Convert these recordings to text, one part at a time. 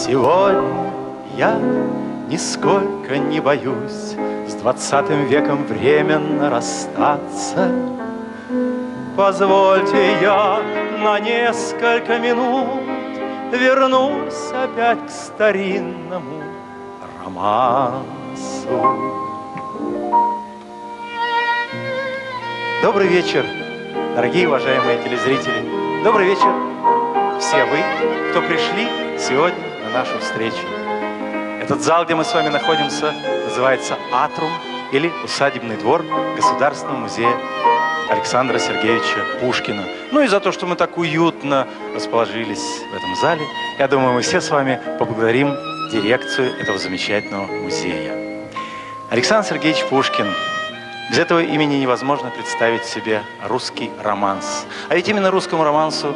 Сегодня я нисколько не боюсь с 20 веком временно расстаться. Позвольте, я на несколько минут вернусь опять к старинному романсу. Добрый вечер, дорогие уважаемые телезрители. Добрый вечер все вы, кто пришли сегодня на нашу встречу. Этот зал, где мы с вами находимся, называется «Атрум» или «Усадебный двор» Государственного музея Александра Сергеевича Пушкина. Ну и за то, что мы так уютно расположились в этом зале, я думаю, мы все с вами поблагодарим дирекцию этого замечательного музея. Александр Сергеевич Пушкин. Без этого имени невозможно представить себе русский романс. А ведь именно русскому романсу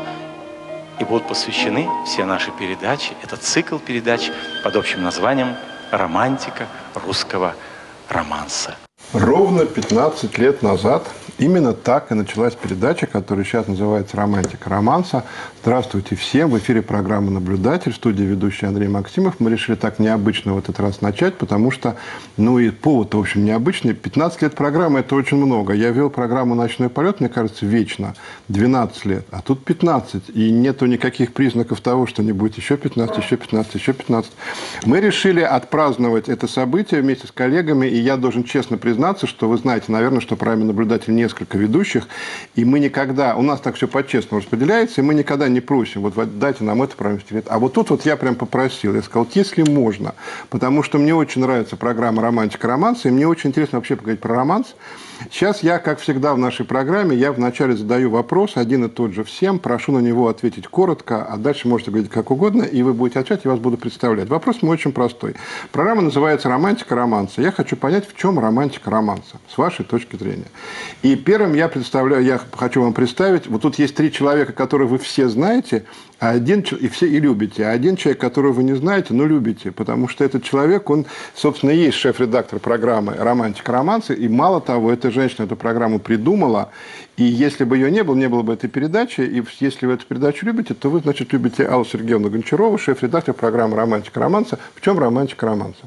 и будут посвящены все наши передачи. Это цикл передач под общим названием «Романтика русского романса». Ровно 15 лет назад именно так и началась передача, которая сейчас называется «Романтика романса». Здравствуйте всем! В эфире программа «Наблюдатель», в студии ведущий Андрей Максимов. Мы решили так необычно в этот раз начать, потому что, ну и повод-то, в общем, необычный. 15 лет программы – это очень много. Я вел программу «Ночной полет», мне кажется, вечно, 12 лет, а тут 15. И нету никаких признаков того, что не будет еще 15, еще 15, еще 15. Мы решили отпраздновать это событие вместе с коллегами, и я должен честно признаться, что вы знаете, наверное, что в программе «Наблюдатель» несколько ведущих, и мы никогда, у нас так все по-честному распределяется, и мы никогда не просим, вот дайте нам это программу лет. А вот тут вот я прям попросил, я сказал, если можно, потому что мне очень нравится программа «Романтика романса», и мне очень интересно вообще поговорить про романс. Сейчас я, как всегда в нашей программе, я вначале задаю вопрос, один и тот же всем, прошу на него ответить коротко, а дальше можете говорить как угодно, и вы будете отвечать, я вас буду представлять. Вопрос мой очень простой. Программа называется «Романтика романса». Я хочу понять, в чем романтика романса, с вашей точки зрения. И первым я хочу вам представить, вот тут есть 3 человека, которые вы все знаете, а один, и все и любите, а один человек, которого вы не знаете, но любите, потому что этот человек, он, собственно, и есть шеф-редактор программы «Романтика романса», и мало того, эта женщина эту программу придумала, и если бы ее не было бы этой передачи, и если вы эту передачу любите, то вы, значит, любите Аллу Сергеевну Гончарову, шеф-редактор программы «Романтика романса». В чем романтика романса?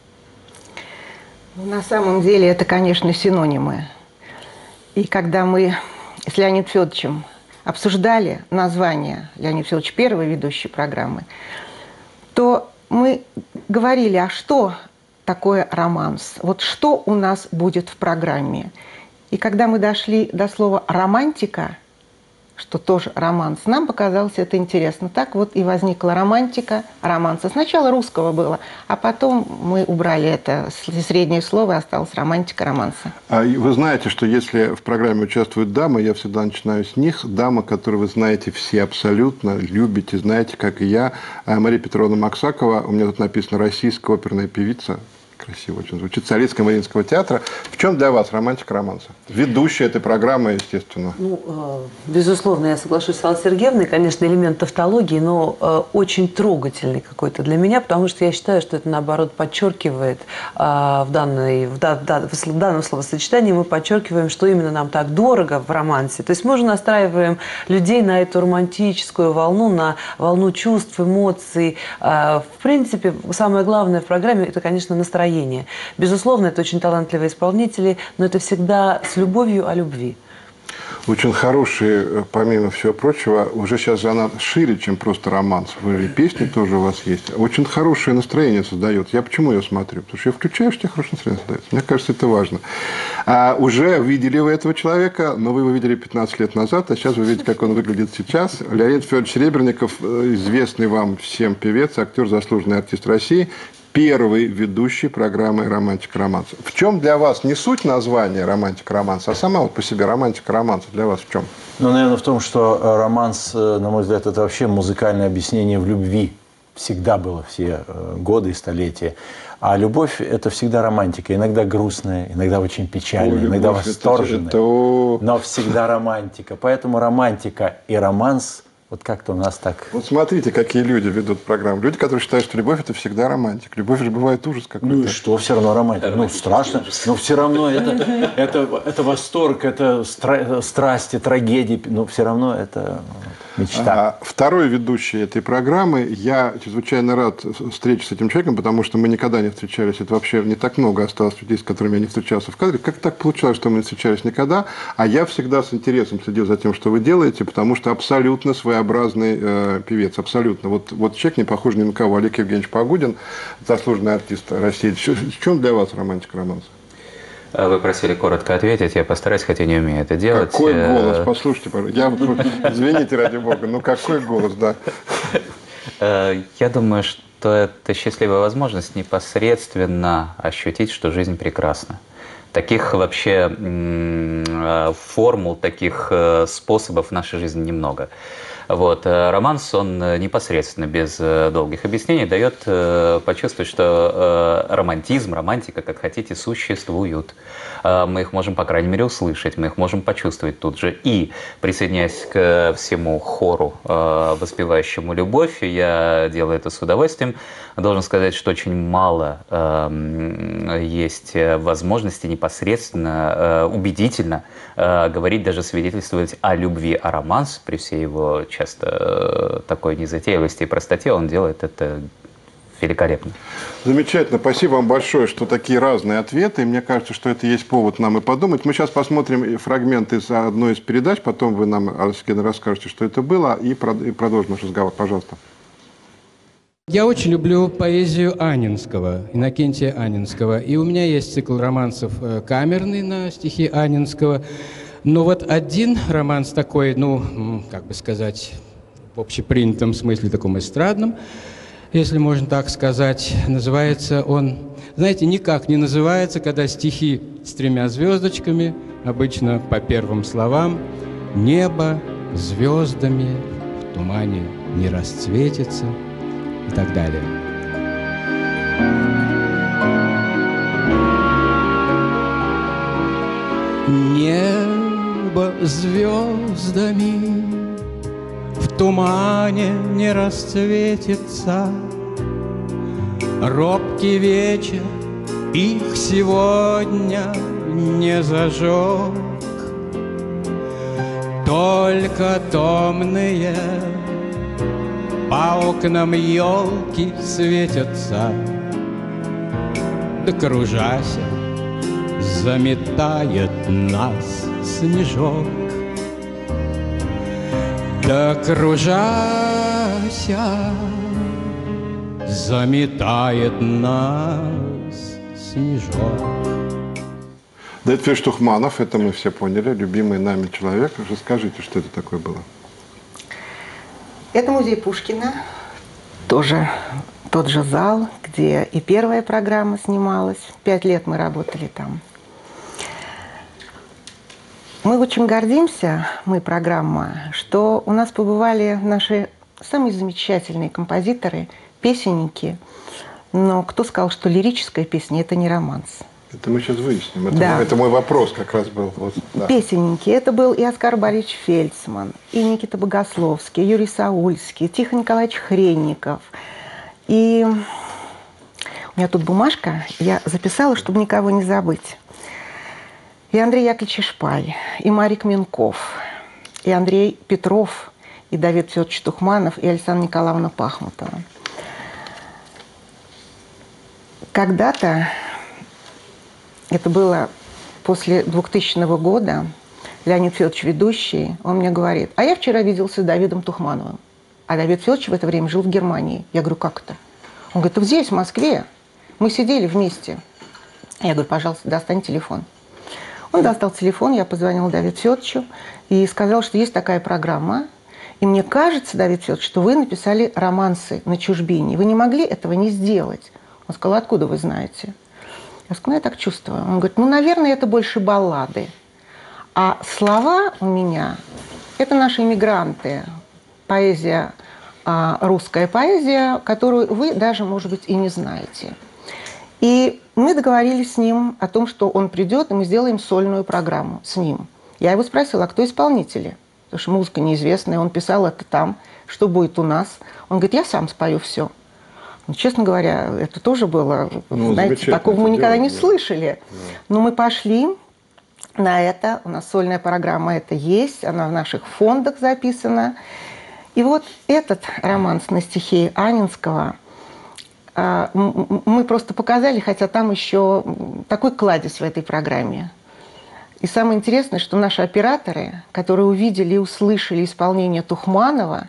На самом деле это, конечно, синонимы. И когда мы с Леонидом Федоровичем обсуждали название, Леонид Федорович первый ведущий программы, то мы говорили, а что такое романс? Вот что у нас будет в программе? И когда мы дошли до слова «романтика», что тоже романс, нам показалось это интересно. Так вот и возникла романтика романса. Сначала русского было, а потом мы убрали это среднее слово, и осталось романтика романса. А вы знаете, что если в программе участвуют дамы, я всегда начинаю с них. Дама, которую вы знаете все абсолютно, любите, знаете, как и я. Мария Петровна Максакова, у меня тут написано «российская оперная певица». Красиво очень звучит. Солистка Мариинского театра. В чем для вас романтика романса? Ведущая этой программы, естественно. Ну, безусловно, я соглашусь с Аллой Сергеевной. Конечно, элемент тавтологии, но очень трогательный какой-то для меня, потому что я считаю, что это, наоборот, подчеркивает в данном словосочетании мы подчеркиваем, что именно нам так дорого в романсе. То есть мы же настраиваем людей на эту романтическую волну, на волну чувств, эмоций. В принципе, самое главное в программе – это, конечно, настроение. Безусловно, это очень талантливые исполнители, но это всегда с любовью о любви. Очень хорошие, помимо всего прочего, уже сейчас она шире, чем просто романс. И песни тоже у вас есть. Очень хорошее настроение создает. Я почему ее смотрю? Потому что я включаю, что хорошее настроение создается. Мне кажется, это важно. Уже видели вы этого человека, но вы его видели 15 лет назад, а сейчас вы видите, как он выглядит сейчас. Леонид Федорович Серебренников, известный вам всем певец, актер, заслуженный артист России, первый ведущий программы «Романтика романса». В чем для вас не суть названия «Романтика романса», а сама вот по себе романтика романса для вас в чем? Ну, наверное, в том, что романс, на мой взгляд, это вообще музыкальное объяснение в любви. Всегда было, все годы и столетия. А любовь – это всегда романтика. Иногда грустная, иногда очень печальная, иногда восторженная. Но всегда романтика. Поэтому романтика и романс – вот как-то у нас так... Вот смотрите, какие люди ведут программу. Люди, которые считают, что любовь – это всегда романтика. Любовь же бывает ужас какой-то. Ну и что, все равно романтика. Ну, страшно, но все равно это восторг, это страсти, трагедии. Но все равно это... Мечта. Второй ведущий этой программы. Я чрезвычайно рад встрече с этим человеком, потому что мы никогда не встречались. Это вообще не так много осталось людей, с которыми я не встречался в кадре. Как так получилось, что мы не встречались никогда? А я всегда с интересом следил за тем, что вы делаете, потому что абсолютно своеобразный певец. Абсолютно. Вот человек не похож ни на кого. Олег Евгеньевич Погудин, заслуженный артист России. В чем для вас романтика романса? Вы просили коротко ответить, я постараюсь, хотя не умею это делать. Какой голос? Послушайте, пожалуйста. Извините, ради бога, но какой голос, да. Я думаю, что это счастливая возможность непосредственно ощутить, что жизнь прекрасна. Таких вообще формул, таких способов в нашей жизни немного. Вот. Романс, он непосредственно, без долгих объяснений, дает почувствовать, что романтизм, романтика, как хотите, существуют. Мы их можем, по крайней мере, услышать, мы их можем почувствовать тут же. И, присоединяясь к всему хору, воспевающему любовь, я делаю это с удовольствием, должен сказать, что очень мало есть возможности непосредственно, убедительно говорить, даже свидетельствовать о любви. А романс, при всей его часто такой незатейливости и простоте, он делает это великолепно. Замечательно. Спасибо вам большое, что такие разные ответы. И мне кажется, что это есть повод нам и подумать. Мы сейчас посмотрим фрагмент из одной из передач, потом вы нам, Алексей, расскажете, что это было, и продолжим наш разговор. Пожалуйста. Я очень люблю поэзию Анненского, Иннокентия Анненского. И у меня есть цикл романсов камерный на стихи Анненского. Но вот один романс такой, ну, как бы сказать, в общепринятом смысле, таком эстрадном, если можно так сказать, называется он, знаете, никак не называется, когда стихи с 3 звездочками, обычно по первым словам: «Небо звездами в тумане не расцветится» и так далее. Небо звездами в тумане не расцветится, робкий вечер их сегодня не зажег. Только томные по окнам елки светятся, да кружася заметает нас снежок. Да кружася заметает нас снежок. Дмитрий Штухманов, это мы все поняли, любимый нами человек. Расскажите, что это такое было? Это музей Пушкина, тоже тот же зал, где и первая программа снималась. 5 лет мы работали там. Мы очень гордимся, мы программа, что у нас побывали наши самые замечательные композиторы, песенники. Но кто сказал, что лирическая песня – это не романс? Это мы сейчас выясним. Да. Это мой вопрос как раз был. Вот, да. Песенники. Это был и Оскар Борисович Фельдсман, и Никита Богословский, Юрий Саульский, Тихон Николаевич Хренников. И у меня тут бумажка, я записала, чтобы никого не забыть. И Андрей Яковлевич Шпаль, и Марик Минков, и Андрей Петров, и Давид Федорович Тухманов, и Александра Николаевна Пахмутова. Когда-то, это было после 2000 года, Леонид Федорович ведущий, он мне говорит: а я вчера виделся с Давидом Тухмановым. А Давид Федорович в это время жил в Германии. Я говорю: как это? Он говорит: здесь, в Москве. Мы сидели вместе. Я говорю: пожалуйста, достань телефон. Он достал телефон, я позвонила Давиду Федоровичу и сказала, что есть такая программа. И мне кажется, Давид Федорович, что вы написали романсы на чужбине. Вы не могли этого не сделать. Он сказал: откуда вы знаете? Я сказала: я так чувствую. Он говорит: ну, наверное, это больше баллады. А слова у меня – это наши иммигранты. Поэзия, русская поэзия, которую вы даже, может быть, и не знаете. И мы договорились с ним о том, что он придет, и мы сделаем сольную программу с ним. Я его спросила: а кто исполнители? Потому что музыка неизвестная, он писал это там, что будет у нас. Он говорит: я сам спою все. Ну, честно говоря, это тоже было, знаете, такого мы никогда не слышали. Но мы пошли на это, у нас сольная программа это есть, она в наших фондах записана. И вот этот романс на стихи Анинского мы просто показали, хотя там еще такой кладезь в этой программе. И самое интересное, что наши операторы, которые увидели и услышали исполнение Тухманова,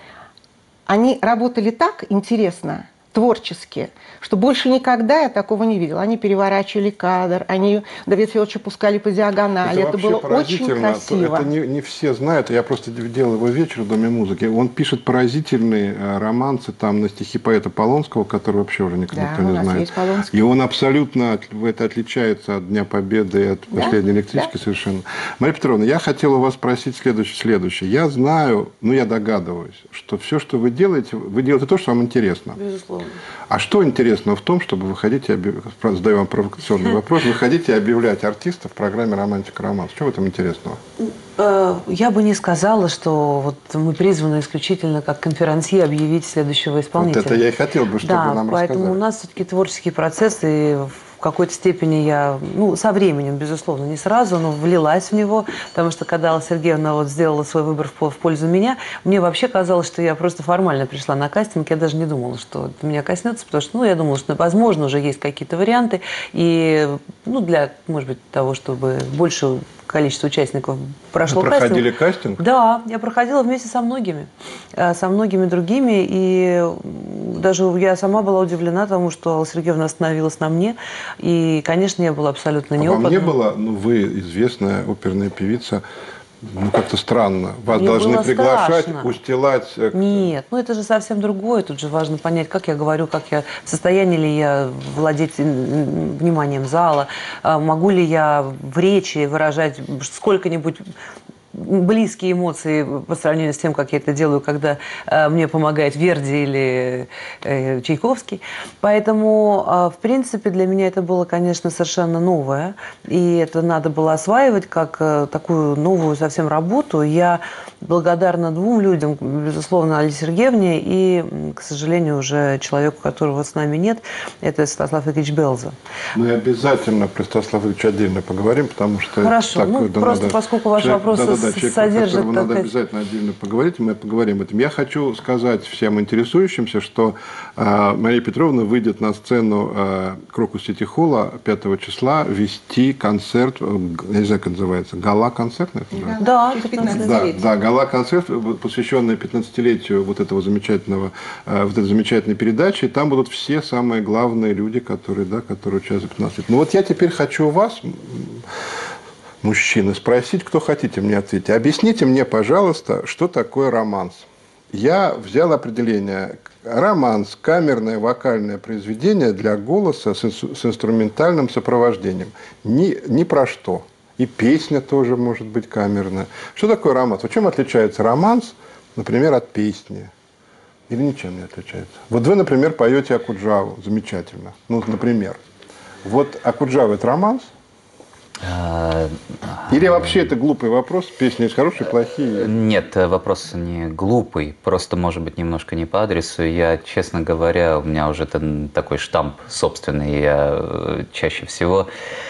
они работали так интересно, творчески, что больше никогда я такого не видела. Они переворачивали кадр, они Давида Федоровича пускали по диагонали. Это было очень красиво. Это не все знают. Я просто делал его вечер в Доме музыки. Он пишет поразительные романсы там на стихи поэта Полонского, который вообще уже никто не знает. И он абсолютно это отличается от Дня Победы и от последней электрички совершенно. Мария Петровна, я хотел у вас спросить следующее. Я знаю, я догадываюсь, что все, что вы делаете то, что вам интересно. Безусловно. А что интересного в том, чтобы вы хотите, задаю вам провокационный вопрос, вы хотите объявлять артистов в программе «Романтика романс»? Что в этом интересного? Я бы не сказала, что вот мы призваны исключительно как конферансье объявить следующего исполнителя. Вот это я и хотел бы, чтобы вы нам рассказали. Поэтому у нас все-таки творческий процесс, и в какой-то степени я, со временем, безусловно, не сразу, но влилась в него, потому что когда Алла Сергеевна сделала свой выбор в пользу меня, мне вообще казалось, что я просто формально пришла на кастинг, я даже не думала, что это меня коснется, потому что, я думала, что, возможно, уже есть какие-то варианты, и, для, может быть, того, чтобы больше количество участников прошло кастинг. Проходили кастинг? Да, я проходила вместе со многими другими, и даже я сама была удивлена тому, что Алла Сергеевна остановилась на мне, и, конечно, я была абсолютно неопытна. Вам не было, вы известная оперная певица, как-то странно. Вас Мне должны было приглашать, страшно. Устилать. Нет, это же совсем другое. Тут же важно понять, как я говорю, в состоянии ли я владеть вниманием зала, могу ли я в речи выражать сколько-нибудь близкие эмоции по сравнению с тем, как я это делаю, когда мне помогает Верди или Чайковский. Поэтому, в принципе, для меня это было, конечно, совершенно новое. И это надо было осваивать как такую новую совсем работу. Я благодарна двум людям, безусловно, Алле Сергеевне и, к сожалению, уже человеку, которого с нами нет, это Святослав Игоревич Белза. Мы обязательно про Святослава Игоревича отдельно поговорим, потому что... Хорошо, просто поскольку ваш вопрос содержит... Надо обязательно отдельно поговорить, мы поговорим об этом. Я хочу сказать всем интересующимся, что Мария Петровна выйдет на сцену Крокус Сити Холла 5 числа вести концерт, я не знаю, как называется, гала-концерт? Да, 15-летие. Да, гала-концерт, посвященный 15-летию вот этой замечательной передачи. И там будут все самые главные люди, которые участвуют в 15 лет. Вот я теперь хочу у вас, мужчины, спросить, кто хотите мне ответить. Объясните мне, пожалуйста, что такое романс. Я взял определение. Романс – камерное вокальное произведение для голоса с инструментальным сопровождением. Ни про что. И песня тоже может быть камерная. Что такое романс? Чем отличается романс, например, от песни? Или ничем не отличается? Вот вы, например, поете Акуджаву. Замечательно. Например. Вот Акуджава – это романс? Или вообще это глупый вопрос? Песни есть хорошие, плохие? Нет, вопрос не глупый, просто, может быть, немножко не по адресу. Я, честно говоря, у меня уже такой штамп собственный, я чаще всего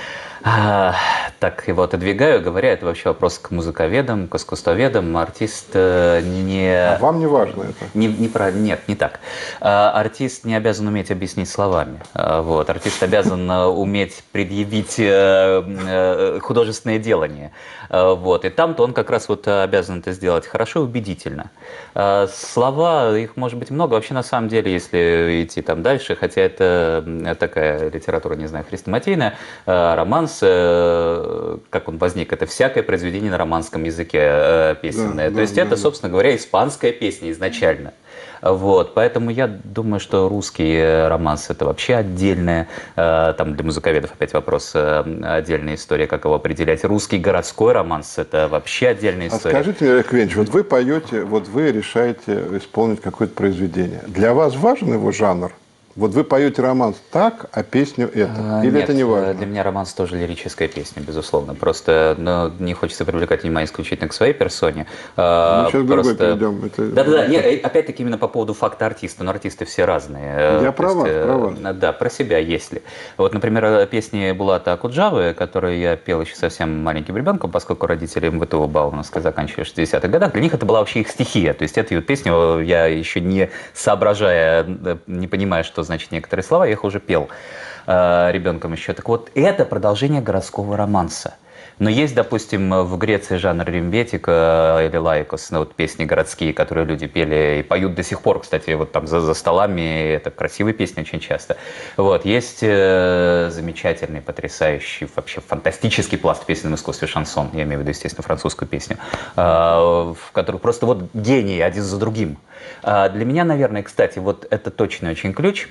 так его отодвигаю, говоря, это вообще вопрос к музыковедам, к искусствоведам. Артист не... А вам не важно это? Нет, не так. Артист не обязан уметь объяснить словами. Артист обязан уметь предъявить художественное делание. И там-то он как раз обязан это сделать хорошо и убедительно. Слова, их может быть много. Вообще, на самом деле, если идти там дальше, хотя это такая литература, не знаю, хрестоматийная, романс, как он возник, это всякое произведение на романском языке песенное. То есть это, собственно говоря, испанская песня изначально. Поэтому я думаю, что русский романс – это вообще отдельная, там для музыковедов опять вопрос, отдельная история, как его определять. Русский городской романс – это вообще отдельная история. А скажите мне, Олег Венч, вы поете, вы решаете исполнить какое-то произведение. Для вас важен его жанр? Вот вы поете романс так, а песню это. Или Нет, это не важно? для меня романс тоже лирическая песня, безусловно. Просто не хочется привлекать внимание исключительно к своей персоне. Мы сейчас к другой перейдем. Да-да-да, опять-таки именно по поводу факта артиста. Но артисты все разные. Я про вас. Да, про себя, если. Вот, например, песни Булата Акуджавы, которые я пел еще совсем маленьким ребенком, поскольку родители МВТУ Бауманской заканчивали в 60-х годах, для них это была вообще их стихия. То есть эту песню я еще не соображая, не понимая, что значит некоторые слова, я их уже пел ребенком еще. Так вот, это продолжение городского романса. Но есть, допустим, в Греции жанр рембетика или лайкос, вот песни городские, которые люди пели и поют до сих пор, кстати, вот там за столами, это красивые песни очень часто. Вот, есть замечательный, потрясающий, вообще фантастический пласт в песенном искусстве шансон, я имею в виду, естественно, французскую песню, в которых просто вот гении один за другим. Для меня, наверное, кстати, вот это точно очень ключ.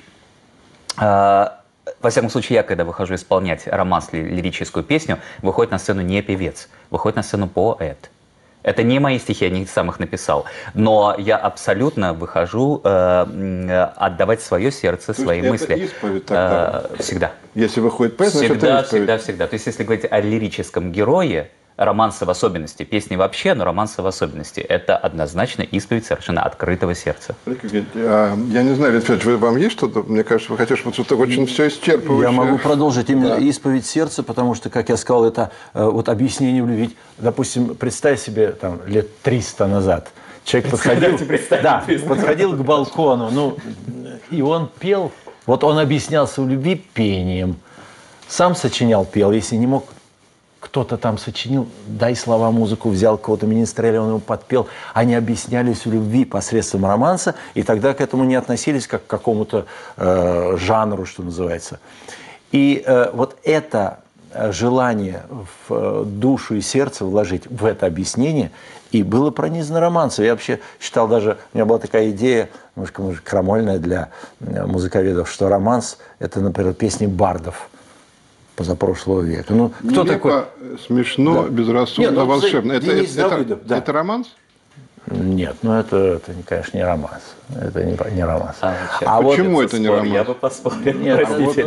Во всяком случае, я, когда выхожу исполнять романс, лирическую песню, выходит на сцену не певец, выходит на сцену поэт. Это не мои стихи, я не сам их написал. Но я абсолютно выхожу отдавать свое сердце, свои мысли. Это исповедь тогда? Всегда. Если выходит поэт, значит, это исповедь. Всегда. То есть, если говорить о лирическом герое, романсы в особенности, песни вообще, но романсы в особенности, это однозначно исповедь совершенно открытого сердца. Я не знаю, Леонид Федорович, вам есть что-то? Мне кажется, вы хотите, вот что-то очень все исчерпывающее. Я могу продолжить именно исповедь сердца, потому что, как я сказал, это вот объяснение в любви. Допустим, представь себе там, лет 300 назад. Человек подходил к балкону, и он пел. Вот он объяснялся в любви пением. Сам сочинял, пел, если не мог. Кто-то там сочинил, дай слова, музыку, взял кого-то министреля, он ему подпел. Они объяснялись в любви посредством романса, и тогда к этому не относились как к какому-то жанру, что называется. И вот это желание в душу и сердце вложить в это объяснение и было пронизано романсом. Я вообще считал даже, у меня была такая идея, немножко крамольная для музыковедов, что романс – это, например, песни бардов позапрошлого века. Ну, кто такой? Смешно, безрассудно, волшебно. Это романс? Нет, это, конечно, не романс. Это не романс. Почему это не романс? Я бы поспорил. Нет,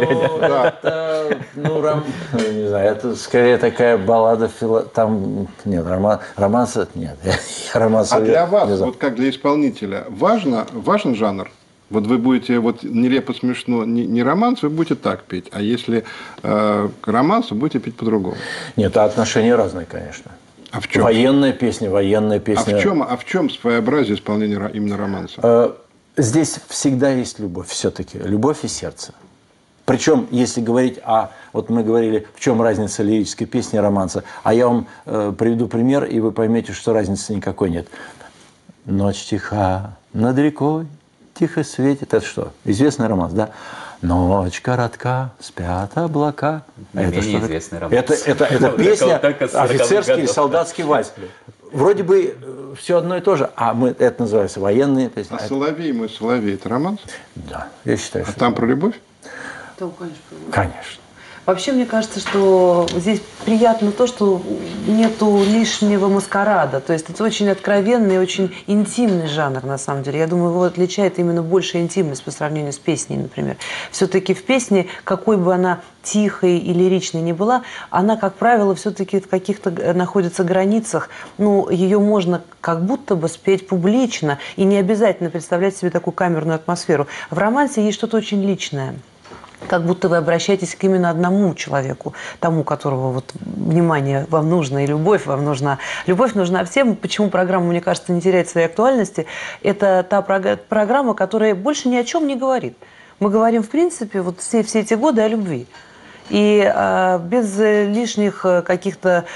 не знаю, это скорее такая баллада, там, нет, романса, нет. А для вас, вот как для исполнителя, важен жанр? Вот вы будете нелепо смешно не романс, вы будете так петь. А если романс, вы будете петь по-другому. Нет, отношения разные, конечно. А в чем? Военная песня. А в чем своеобразие исполнения именно романса? Здесь всегда есть любовь, все-таки. Любовь и сердце. Причем, если говорить вот мы говорили, в чем разница лирической песни и романса. А я вам приведу пример, и вы поймете, что разницы никакой нет. Ночь тиха над рекой, тихо светит. Это что? Известный романс, да? Ночь коротка, спят облака. Это менее известный романс. Это песня, офицерский или солдатский вальс. Вроде бы все одно и то же, это называется военные песни. А «Соловей мой соловей» – это романс? Да, я считаю, что... А там про любовь? Да, конечно, про любовь. Конечно. Вообще, мне кажется, что здесь приятно то, что нету лишнего маскарада. То есть это очень откровенный, очень интимный жанр, на самом деле. Я думаю, его отличает именно большая интимность по сравнению с песней, например. Все-таки в песне, какой бы она тихой и лиричной ни была, она, как правило, все-таки в каких-то находится границах. Ее можно как будто бы спеть публично и не обязательно представлять себе такую камерную атмосферу. В романсе есть что-то очень личное. Как будто вы обращаетесь к именно одному человеку, тому, которого внимание вам нужно, и любовь вам нужна. Любовь нужна всем. Почему программа, мне кажется, не теряет своей актуальности? Это та программа, которая больше ни о чем не говорит. Мы говорим, в принципе, все эти годы о любви. И без лишних каких-то,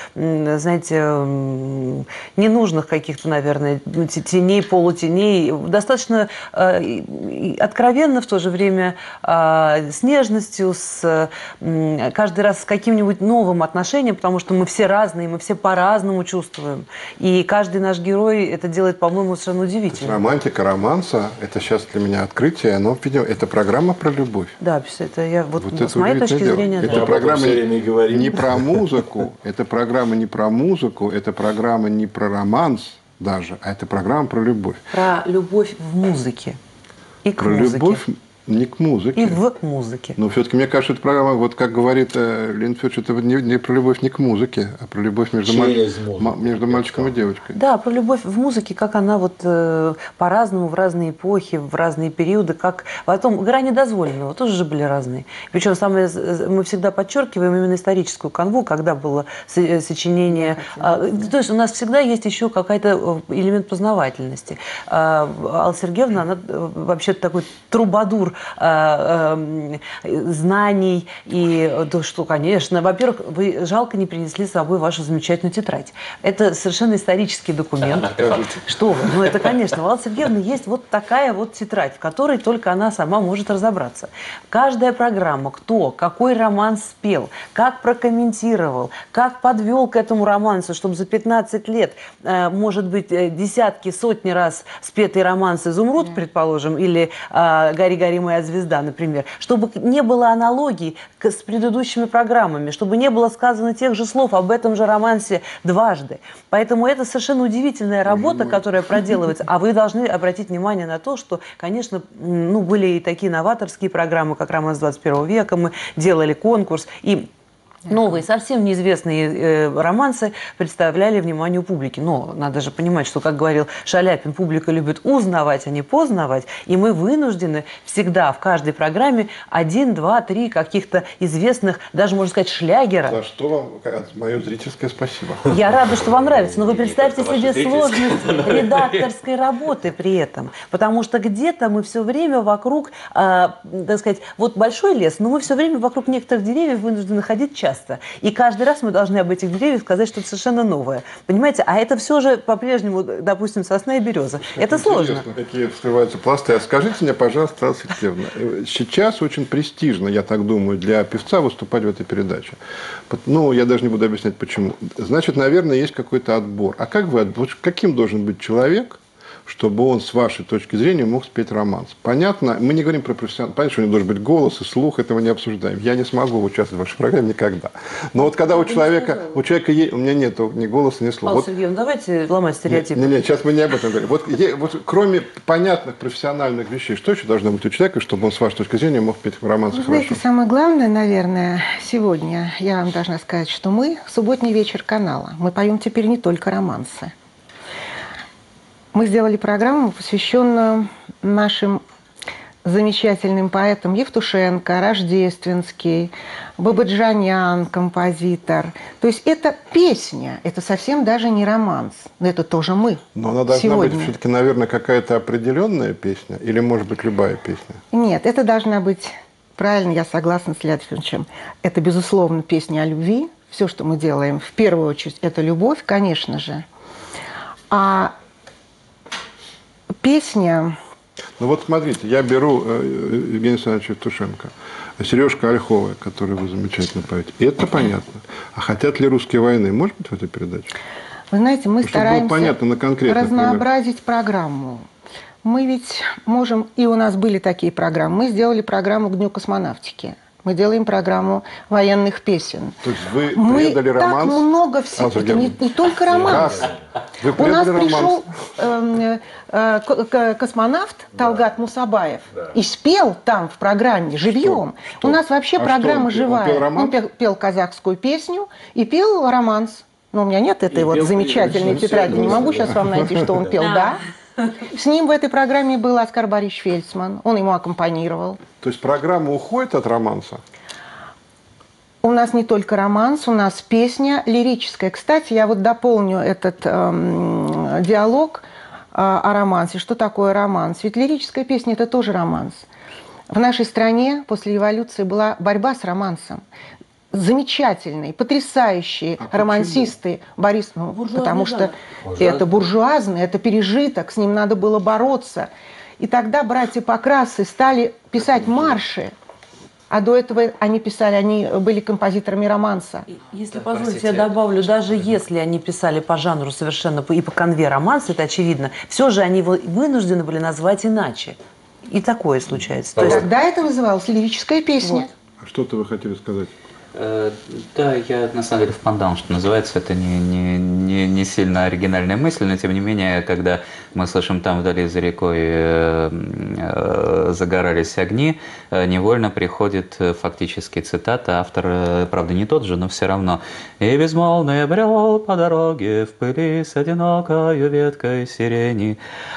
знаете, ненужных каких-то, наверное, теней, полутеней. Достаточно откровенно, в то же время с нежностью, каждый раз с каким-нибудь новым отношением, потому что мы все разные, мы все по-разному чувствуем. И каждый наш герой это делает, по-моему, совершенно удивительно. Романтика романса – это сейчас для меня открытие. Это программа про любовь. Да, это я с моей точки зрения. Это программа не про музыку, это программа не про музыку, это программа не про романс даже, а это программа про любовь. Про любовь в музыке и к про музыке. Любовь Не к музыке. И в музыке. Но все-таки, мне кажется, эта программа, вот как говорит Леонид Федорович, это не про любовь не к музыке, а про любовь между мальчиком и девочкой. Да, про любовь в музыке, как она вот по-разному, в разные эпохи, в разные периоды, как потом грани дозволенного тоже же были разные. Причем мы всегда подчеркиваем именно историческую канву, когда было сочинение. То есть у нас всегда есть еще какой-то элемент познавательности. Алла Сергеевна, она вообще такой трубадур знаний. И то, что, конечно, во-первых, вы жалко не принесли с собой вашу замечательную тетрадь. Это совершенно исторический документ. Что вы? Ну, это, конечно, у Аллы Сергеевны есть вот такая вот тетрадь, в которой только она сама может разобраться. Каждая программа, кто, какой роман спел, как прокомментировал, как подвел к этому романсу, чтобы за 15 лет, может быть, десятки, сотни раз спетый романс «Изумруд», предположим, или «Гори, гори, моя звезда», например, чтобы не было аналогий с предыдущими программами, чтобы не было сказано тех же слов об этом же романсе дважды. Поэтому это совершенно удивительная работа, которая проделывается. А вы должны обратить внимание на то, что, конечно, были и такие новаторские программы, как «Романс 21 века», мы делали конкурс, и новые, совсем неизвестные романсы представляли вниманию публики. Но надо же понимать, что, как говорил Шаляпин, публика любит узнавать, а не познавать. И мы вынуждены всегда в каждой программе 1, 2, 3 каких-то известных, даже, можно сказать, шлягера. За что вам мое зрительское спасибо. Я рада, что вам нравится, но вы представьте себе сложность редакторской работы при этом. Потому что где-то мы все время вокруг, так сказать, вот большой лес, но мы все время вокруг некоторых деревьев вынуждены ходить часто. И каждый раз мы должны об этих деревьях сказать что-то совершенно новое. Понимаете? А это все же по-прежнему, допустим, сосна и береза. Это сложно. Какие вскрываются пласты. А скажите мне, пожалуйста, Алла Сергеевна, сейчас очень престижно, я так думаю, для певца выступать в этой передаче. Ну, я даже не буду объяснять, почему. Значит, наверное, есть какой-то отбор. А как вы отбор? Каким должен быть человек, чтобы он, с вашей точки зрения, мог спеть романс? Понятно, мы не говорим про профессионал. Понятно, что у него должен быть голос и слух, этого не обсуждаем. Я не смогу участвовать в вашей программе никогда. Но вот когда у человека есть... У меня нет ни голоса, ни слуха. Алла Сергеевна, давайте ломать стереотипы. Нет, сейчас мы не об этом говорим. Вот кроме понятных профессиональных вещей, что еще должно быть у человека, чтобы он, с вашей точки зрения, мог петь романсы хорошо? Знаете, самое главное, наверное, сегодня, я вам должна сказать, что мы субботний вечер канала. Мы поем теперь не только романсы. Мы сделали программу, посвященную нашим замечательным поэтам Евтушенко, Рождественский, Бабаджанян, композитор. То есть это песня, это совсем даже не романс. Но это тоже мы. Но она должна сегодня быть все-таки, наверное, какая-то определенная песня? Или, может быть, любая песня? Нет, это должна быть, правильно, я согласна с Леонидом. Это, безусловно, песня о любви. Все, что мы делаем, в первую очередь, это любовь, конечно же. А песня... Ну вот смотрите, я беру Евгения Александровича Евтушенко, Сережка Ольховая, которую вы замечательно поете. И это понятно. А хотят ли русские войны? Может быть, в этой передаче? Вы знаете, мы стараемся понятно, на разнообразить программу. Мы ведь можем... И у нас были такие программы. Мы сделали программу к Дню космонавтики. Мы делаем программу военных песен. То есть вы предали романс? Так много всего. Это не только романс. У нас пришел космонавт Талгат Мусабаев и спел там в программе живьем. У нас вообще программа живая. Он пел казахскую песню и пел романс. Но у меня нет этой вот замечательной тетради. Не могу сейчас вам найти, что он пел. Да. С ним в этой программе был Оскар Борисович Фельдсман. Он ему аккомпанировал. То есть программа уходит от романса? У нас не только романс, у нас песня лирическая. Кстати, я вот дополню этот диалог о романсе. Что такое романс? Ведь лирическая песня – это тоже романс. В нашей стране после революции была борьба с романсом. Замечательные, потрясающие романсисты. Борис, потому что это буржуазный, это пережиток, с ним надо было бороться. И тогда братья Покрасы стали писать марши. А до этого они писали, они были композиторами романса. Если позволите, я добавлю, даже если они писали по жанру совершенно и по канве романса, это очевидно, все же они вынуждены были назвать иначе. И такое случается. Тогда это называлось лирическая песня. Вот. А что-то вы хотели сказать? Да, я на самом деле в пандан, что называется, это не сильно оригинальная мысль, но тем не менее, когда мы слышим «там вдали за рекой загорались огни», невольно приходит фактически цитата, автор, правда, не тот же, но все равно. «И безмолвно я брел по дороге в пыли с одинокою веткой сирени».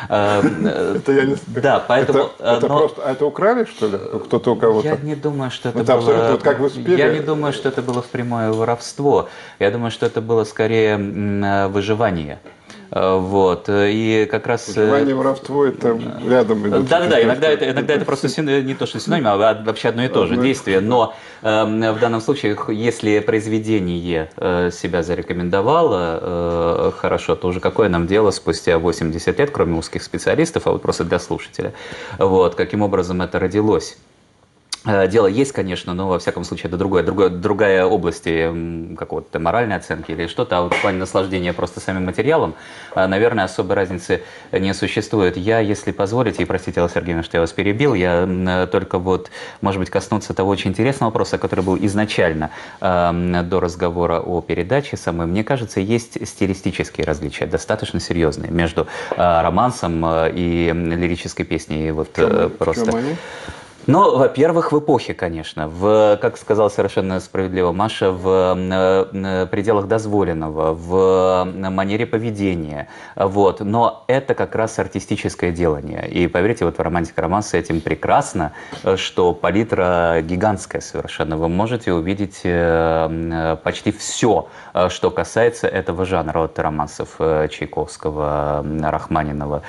Это я не... Да, поэтому... Это просто... А это украли, что ли? Кто-то у кого-то? Я не думаю, что это Это абсолютно, было... вот как вы спели. Я не думаю, что это было впрямую воровство. Я думаю, что это было скорее выживание. Вот. И как раз... Выживание и воровство – это рядом идут. Да-да-да, иногда это просто не то, что синоним, а вообще одно и то же действие. Но в данном случае, если произведение себя зарекомендовало хорошо, то уже какое нам дело спустя 80 лет, кроме узких специалистов, а вот просто для слушателя. Вот. Каким образом это родилось? Дело есть, конечно, но во всяком случае это другая область какого-то моральной оценки или что-то, а вот в плане наслаждения просто самим материалом, наверное, особой разницы не существует. Я, если позволите, и простите, Алла Сергеевна, что я вас перебил, я только вот, может быть, коснуться того очень интересного вопроса, который был изначально до разговора о передаче самой. Мне кажется, есть стилистические различия, достаточно серьезные, между романсом и лирической песней. Вот просто... Ну, во-первых, в эпохе, конечно, как сказала совершенно справедливо Маша, в пределах дозволенного, в манере поведения, вот. Но это как раз артистическое делание. И поверьте, вот в романтика романс с этим прекрасно, что палитра гигантская совершенно. Вы можете увидеть почти все, что касается этого жанра, от романсов Чайковского, Рахманинова,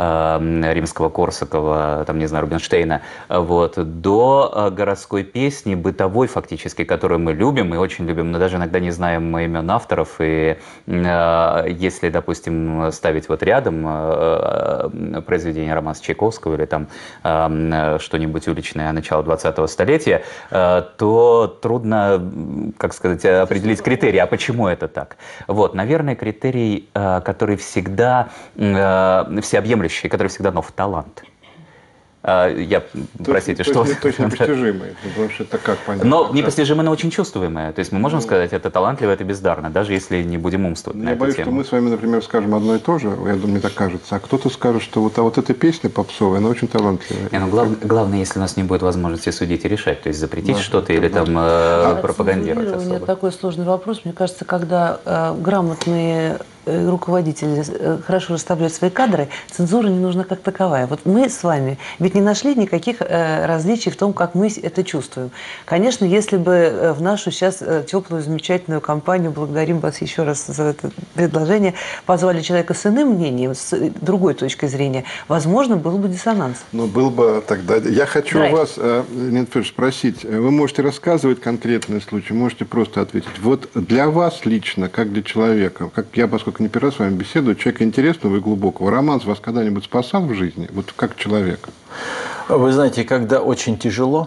Римского-Корсакова, там, не знаю, Рубинштейна, вот, до городской песни, бытовой фактически, которую мы любим и очень любим, но даже иногда не знаем имен авторов. И если, допустим, ставить вот рядом произведение романса Чайковского или там что-нибудь уличное начала 20-го столетия, то трудно, как сказать, определить критерии, а почему это так. Вот, наверное, критерий, который всегда всеобъемлющий, который всегда нов, талант. Простите, что... То есть непостижимое, потому что это как понять? Но непостижимое, но очень чувствуемое. То есть мы можем сказать, это талантливо, это бездарно, даже если не будем умствовать на Я эту боюсь, тему. что мы с вами, например, скажем одно и то же, я думаю, мне так кажется, а кто-то скажет, что вот эта песня попсовая, она очень талантливая. Главное, если у нас не будет возможности судить и решать, то есть запретить что-то или там пропагандировать особо. Такой сложный вопрос. Мне кажется, когда грамотные руководители хорошо расставляют свои кадры, цензура не нужна как таковая. Вот мы с вами ведь не нашли никаких различий в том, как мы это чувствуем. Конечно, если бы в нашу сейчас теплую, замечательную компанию, благодарим вас еще раз за это предложение, позвали человека с иным мнением, с другой точкой зрения, возможно, был бы диссонанс. Ну, был бы тогда... Я хочу у вас, Леонид Федорович, спросить. Вы можете рассказывать конкретные случаи, можете просто ответить. Вот для вас лично, как для человека, как я, поскольку не первый раз с вами беседую, человека интересного и глубокого, романс вас когда-нибудь спасал в жизни? Вот как человека? Вы знаете, когда очень тяжело,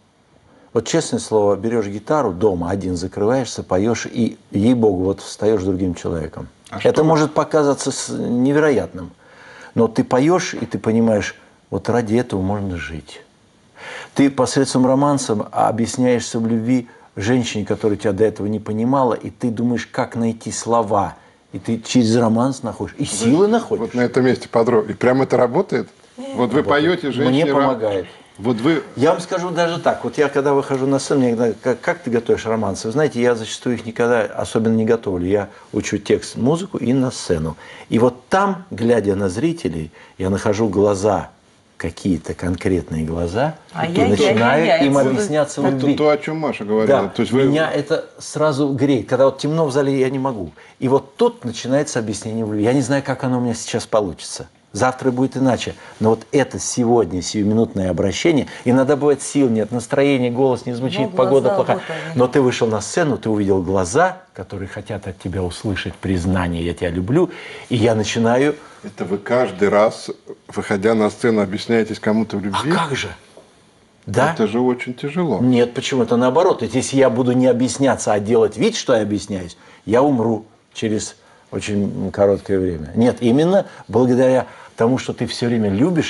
вот честное слово, берешь гитару дома, один закрываешься, поешь и, ей-богу, вот встаешь другим человеком. Это может показаться невероятным, но ты поешь, и ты понимаешь, вот ради этого можно жить. Ты посредством романса объясняешься в любви женщине, которая тебя до этого не понимала, и ты думаешь, как найти слова. И ты через романс находишь, и силы находишь. Вот на этом месте подробно. И прямо это работает? Вот вы поете, женщине... Мне помогает. Вот вы... Я вам скажу даже так. Вот я, когда выхожу на сцену, мне говорят, как ты готовишь романсы? Вы знаете, я зачастую их никогда особенно не готовлю. Я учу текст, музыку и на сцену. И вот там, глядя на зрителей, я нахожу глаза, какие-то конкретные глаза, и начинаю им объясняться в любви. То, о чем Маша говорила. Да, То есть меня это сразу греет. Когда вот темно в зале, я не могу. И вот тут начинается объяснение в любви. Я не знаю, как оно у меня сейчас получится. Завтра будет иначе. Но вот это сегодня, сиюминутное обращение, иногда бывает сил нет, настроение, голос не звучит, погода плохая. Но ты вышел на сцену, ты увидел глаза, которые хотят от тебя услышать признание «я тебя люблю», и я начинаю... Это вы каждый раз, выходя на сцену, объясняетесь кому-то в любви? А как же? Да? Это же очень тяжело. Нет, почему-то наоборот. Ведь если я буду не объясняться, а делать вид, что я объясняюсь, я умру через очень короткое время. Нет, именно благодаря тому, что ты все время любишь,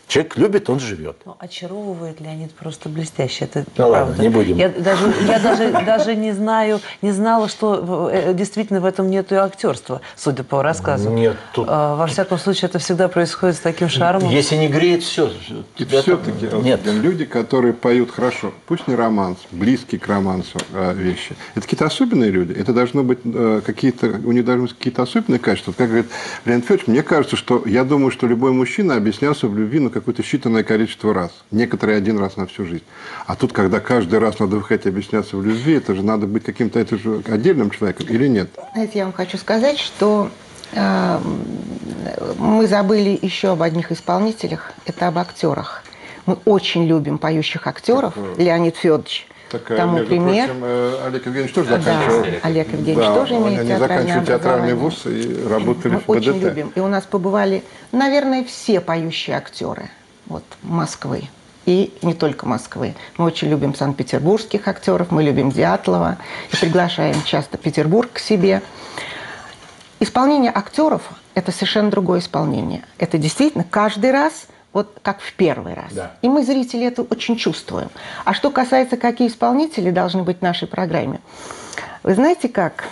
Человек любит, он живет. Ну, очаровывает Леонид просто блестяще. Это Ну правда. ладно, не будем. Я даже не знала, что действительно в этом нет и актерства, судя по рассказу. Нет, тут... Во всяком случае, это всегда происходит с таким шармом. Если не греет, все. И все-таки Нет. люди, которые поют хорошо, пусть не романс, близкие к романсу вещи, это какие-то особенные люди. Это должно быть какие-то, у них должны быть какие-то особенные качества. Как говорит Леонид Федорович, мне кажется, что я думаю, что любой мужчина объяснялся в любви какое-то считанное количество раз. Некоторые один раз на всю жизнь. А тут, когда каждый раз надо выходить объясняться в любви, это же надо быть каким-то это же отдельным человеком или нет? Знаете, я вам хочу сказать, что мы забыли еще об одних исполнителях. Это об актерах. Мы очень любим поющих актеров. Леонид Федорович. Тому между пример. прочим, Олег Евгеньевич тоже заканчивал. Да, Олег Евгеньевич тоже имеет они театральное заканчивали театральный образование. вуз и работали Мы в очень БДТ. любим. И у нас побывали, наверное, все поющие актеры Москвы. И не только Москвы. Мы очень любим санкт-петербургских актеров, мы любим Дятлова. И приглашаем часто Петербург к себе. Исполнение актеров – это совершенно другое исполнение. Это действительно каждый раз как в первый раз. Да. И мы, зрители, это очень чувствуем. А что касается, какие исполнители должны быть в нашей программе, вы знаете как?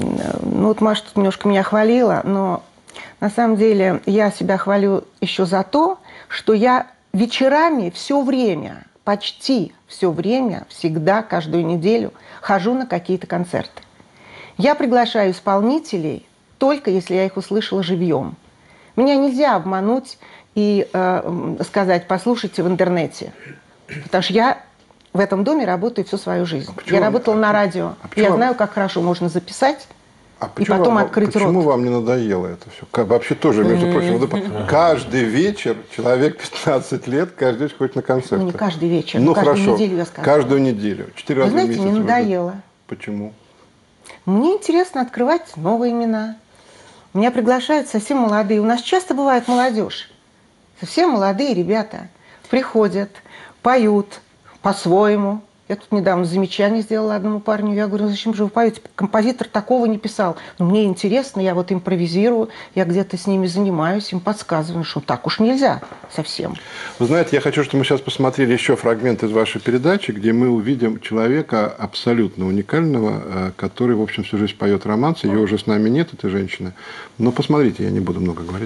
Маша тут немножко меня хвалила, но на самом деле я себя хвалю еще за то, что я вечерами все время, почти все время, всегда, каждую неделю хожу на какие-то концерты. Я приглашаю исполнителей только если я их услышала живьем. Меня нельзя обмануть и сказать, послушайте в интернете. Потому что я в этом доме работаю всю свою жизнь. Я работала на радио. Я знаю, как хорошо можно записать и потом открыть рот. Почему вам не надоело это все? Вообще тоже, между прочим, каждый вечер человек 15 лет, каждый вечер ходит на концерты. Не каждый вечер, каждую хорошо, неделю, я сказала. Каждую неделю, 4 раза в месяц. Знаете, мне надоело. Почему? Мне интересно открывать новые имена. Меня приглашают совсем молодые. У нас часто бывает молодежь. Совсем молодые ребята приходят, поют по-своему. Я тут недавно замечание сделала одному парню. Я говорю, зачем же вы поете? Композитор такого не писал. Но мне интересно, я импровизирую, я где-то с ними занимаюсь, им подсказываю, что так уж нельзя совсем. Вы знаете, я хочу, чтобы мы сейчас посмотрели еще фрагмент из вашей передачи, где мы увидим человека абсолютно уникального, который, в общем, всю жизнь поет романсы. Ее уже с нами нет, этой женщины. Но посмотрите, я не буду много говорить.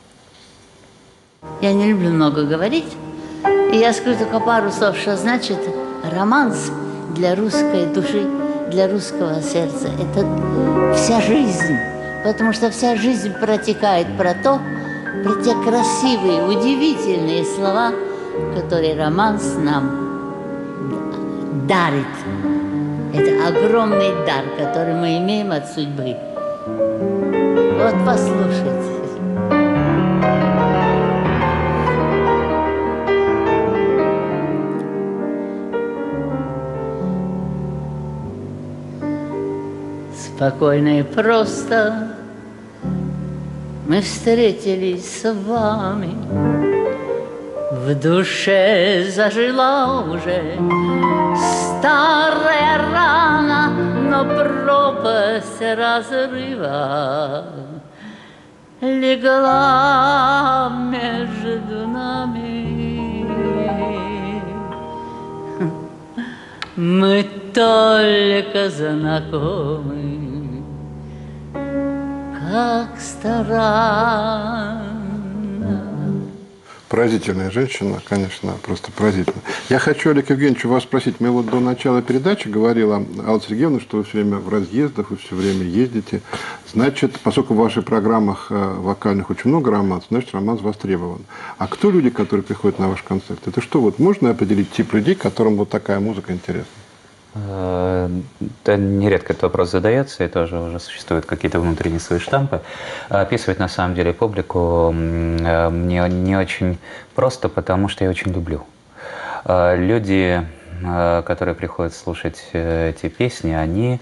Я не люблю много говорить. И я скажу только пару слов, что значит романс для русской души, для русского сердца. Это вся жизнь. Потому что вся жизнь протекает про те красивые, удивительные слова, которые романс нам дарит. Это огромный дар, который мы имеем от судьбы. Вот послушайте. Спокойно и просто мы встретились с вами. В душе зажила уже старая рана, но пропасть разрыва легла между нами. Мы только знакомы, как странно. Поразительная женщина, конечно, просто поразительная. Я хочу, Олег Евгеньевич, вас спросить. Мы до начала передачи говорила, Алла Сергеевна, что вы все время в разъездах, вы все время ездите. Значит, поскольку в ваших программах вокальных очень много романсов, значит, романс востребован. А кто люди, которые приходят на ваш концерт? Это что, можно определить тип людей, которым такая музыка интересна? Да, нередко этот вопрос задается, и тоже уже существуют какие-то внутренние свои штампы. Описывать на самом деле публику мне не очень просто, потому что я очень люблю. Люди, которые приходят слушать эти песни, они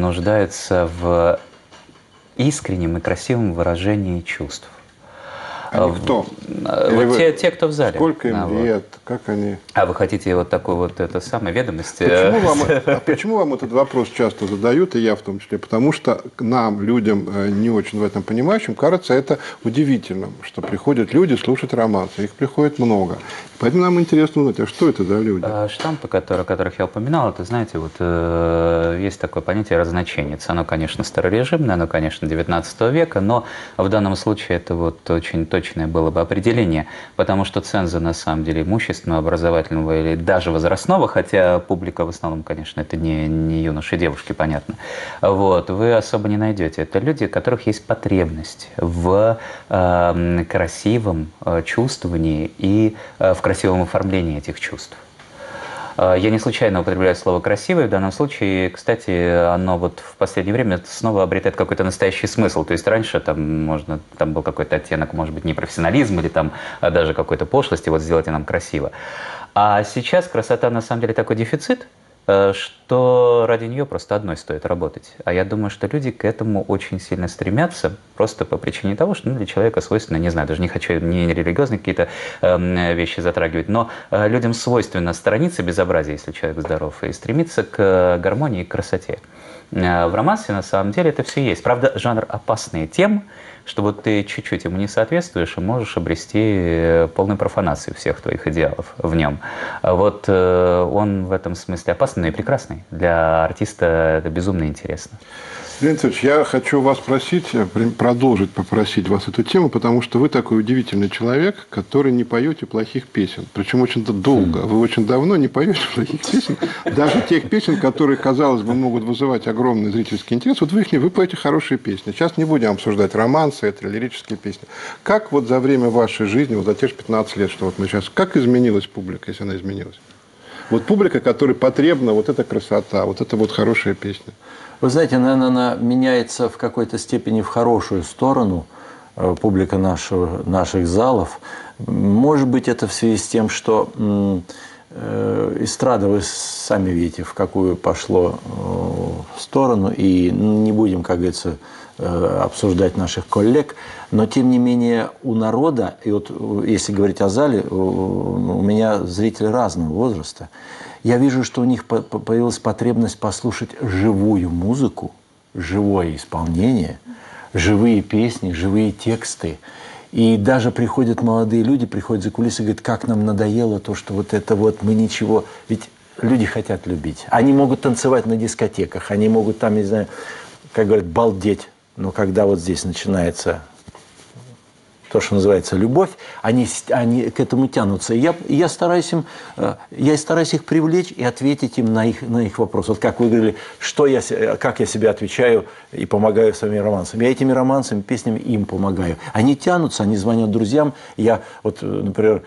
нуждаются в искреннем и красивом выражении чувств. Они кто? Вот те, кто в зале. Сколько им Вот. лет? Как они? А вы хотите вот такую вот это самое ведомость? Почему вам этот вопрос часто задают, и я в том числе? Потому что нам, людям, не очень в этом понимающим, кажется это удивительным, что приходят люди слушать романсы. Их приходит много. Поэтому нам интересно узнать, а что это за люди? Штампы, которых я упоминал, это, знаете, вот есть такое понятие разночинец. Оно, конечно, старорежимное, оно, конечно, 19 века, но в данном случае это вот очень точное было бы определение, потому что ценза, на самом деле, имущественного, образовательного или даже возрастного, хотя публика в основном, конечно, это не юноши и девушки, понятно, вот, вы особо не найдете. Это люди, у которых есть потребность в красивом чувствовании и в красивом оформлении этих чувств. Я не случайно употребляю слово «красивый». В данном случае, кстати, оно вот в последнее время снова обретает какой-то настоящий смысл. То есть раньше там был какой-то оттенок, может быть, непрофессионализм или там даже какой-то пошлости, вот сделайте нам красиво. А сейчас красота на самом деле такой дефицит, что ради нее просто одной стоит работать. А я думаю, что люди к этому очень сильно стремятся, просто по причине того, что для человека свойственно, не знаю, даже не хочу не религиозные какие-то вещи затрагивать, но людям свойственно сторониться безобразия, если человек здоров, и стремиться к гармонии и к красоте. В романсе на самом деле это все есть. Правда, жанр опасный тем, что вот ты чуть-чуть ему не соответствуешь и можешь обрести полную профанацию всех твоих идеалов в нем. Вот он в этом смысле опасный, но и прекрасный. Для артиста это безумно интересно. Леонид Ильич, я хочу вас попросить вас эту тему, потому что вы такой удивительный человек, который не поете плохих песен. Причем очень долго. Вы очень давно не поете плохих песен. Даже тех песен, которые, казалось бы, могут вызывать огромный зрительский интерес. Вот вы поете хорошие песни. Сейчас не будем обсуждать романсы, это лирические песни. Как вот за время вашей жизни, вот за те же 15 лет, что вот мы сейчас, как изменилась публика, если она изменилась? Вот публика, которой потребна вот эта красота, вот эта вот хорошая песня. Вы знаете, наверное, она меняется в какой-то степени в хорошую сторону, публика наших залов. Может быть, это в связи с тем, что эстрада, вы сами видите, в какую пошло сторону, и не будем, как говорится, обсуждать наших коллег, но тем не менее у народа, и вот если говорить о зале, у меня зрители разного возраста, я вижу, что у них появилась потребность послушать живую музыку, живое исполнение, живые песни, живые тексты. И даже приходят молодые люди, приходят за кулисы и говорят, как нам надоело то, что вот это вот мы ничего... Ведь люди хотят любить. Они могут танцевать на дискотеках, они могут там, не знаю, как говорят, балдеть. Но когда вот здесь начинается то, что называется любовь, они к этому тянутся. И я стараюсь их привлечь и ответить им на их вопрос. Вот как вы говорили, как я себе отвечаю и помогаю своими романсами. Я этими романсами, песнями им помогаю. Они тянутся, они звонят друзьям. Я вот, например,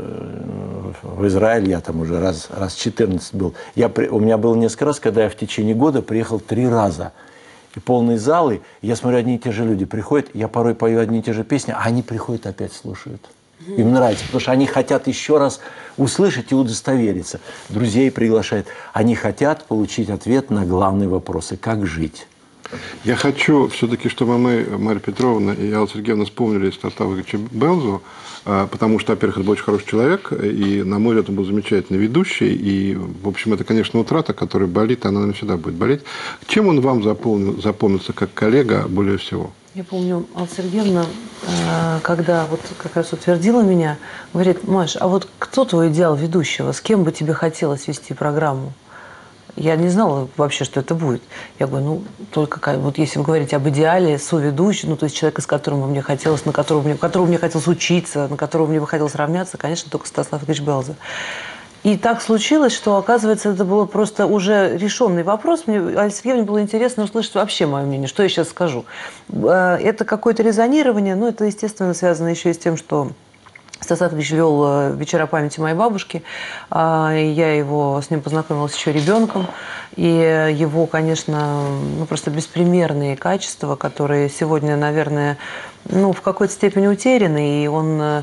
в Израиле я там уже раз 14 был. У меня было несколько раз, когда я в течение года приехал 3 раза. И полные залы, я смотрю, одни и те же люди приходят, я порой пою одни и те же песни, а они приходят опять слушают. Им нравится, потому что они хотят еще раз услышать и удостовериться. Друзей приглашают. Они хотят получить ответ на главные вопросы. Как жить? Я хочу все-таки, чтобы мы, Марья Петровна и Алла Сергеевна, вспомнили Станислава Игоревича Бензу, потому что, во-первых, это был очень хороший человек, и, на мой взгляд, он был замечательный ведущий, и, в общем, это, конечно, утрата, которая болит, она навсегда будет болеть. Чем он вам запомнился как коллега более всего? Я помню, Алла Сергеевна, когда вот как раз утвердила меня, говорит, Маш, а вот кто твой идеал ведущего? С кем бы тебе хотелось вести программу? Я не знала вообще, что это будет. Я говорю, только вот если вы говорите об идеале, соведущий, то есть человека, с которым мне хотелось, которого мне хотелось учиться, на которого мне бы хотелось равняться, конечно, только Станислав Игоревич Белза. И так случилось, что, оказывается, это был просто уже решенный вопрос. Мне, Алле Сергеевне, было интересно услышать вообще мое мнение, что я сейчас скажу. Это какое-то резонирование, но это, естественно, связано еще и с тем, что Станислав Ильич вел «Вечера памяти моей бабушки». Я с ним познакомилась еще ребенком. И его, конечно, просто беспримерные качества, которые сегодня, наверное, в какой-то степени утеряны. И он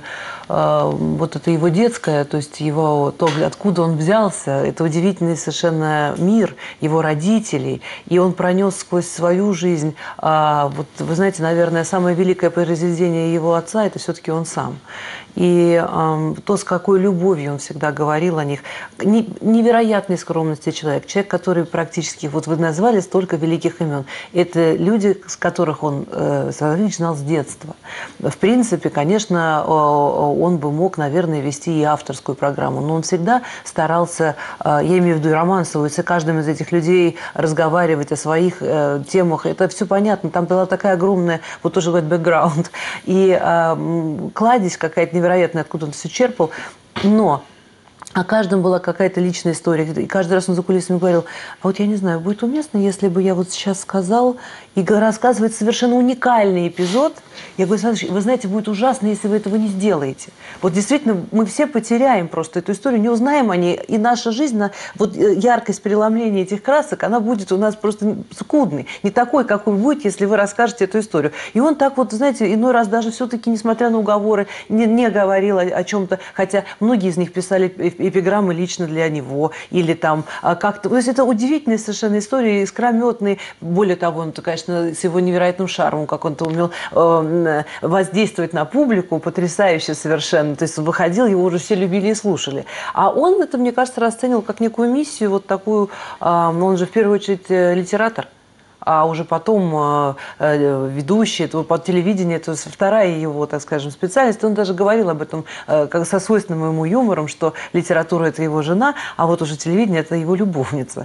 вот это его детское, то есть его, то, откуда он взялся, это удивительный совершенно мир его родителей, и он пронес сквозь свою жизнь. Вот вы знаете, наверное, самое великое произведение его отца – это все-таки он сам. И то, с какой любовью он всегда говорил о них. Невероятной скромности человек. Человек, который практически, вот вы назвали столько великих имен. Это люди, с которых он знал с детства. В принципе, конечно, он бы мог, наверное, вести и авторскую программу. Но он всегда старался, я имею в виду и Романцеву, и с каждым из этих людей разговаривать о своих темах. Это все понятно. Там была такая огромная, вот тоже говорят, бэкграунд. И кладезь какая-то невероятная, откуда он все черпал. Но о каждом была какая-то личная история. И каждый раз он за кулисами говорил: а вот я не знаю, будет уместно, если бы я вот сейчас сказал, и рассказывает совершенно уникальный эпизод. Я говорю: Александр Ильич, вы знаете, будет ужасно, если вы этого не сделаете. Вот действительно, мы все потеряем просто эту историю, не узнаем о ней, и наша жизнь, вот яркость преломления этих красок, она будет у нас просто скудной. Не такой, какой будет, если вы расскажете эту историю. И он так вот, знаете, иной раз даже все-таки, несмотря на уговоры, не говорил о чем-то, хотя многие из них писали эпиграммы лично для него, или там как-то... То есть это удивительные совершенно истории, искрометные. Более того, он, конечно, с его невероятным шармом, как он-то умел воздействовать на публику, потрясающе совершенно. То есть он выходил, его уже все любили и слушали. А он это, мне кажется, расценивал как некую миссию, вот такую... Он же в первую очередь литератор. А уже потом ведущий, это по телевидению, это вторая его, так скажем, специальность. Он даже говорил об этом как со свойственным ему юмором, что литература – это его жена, а вот уже телевидение – это его любовница.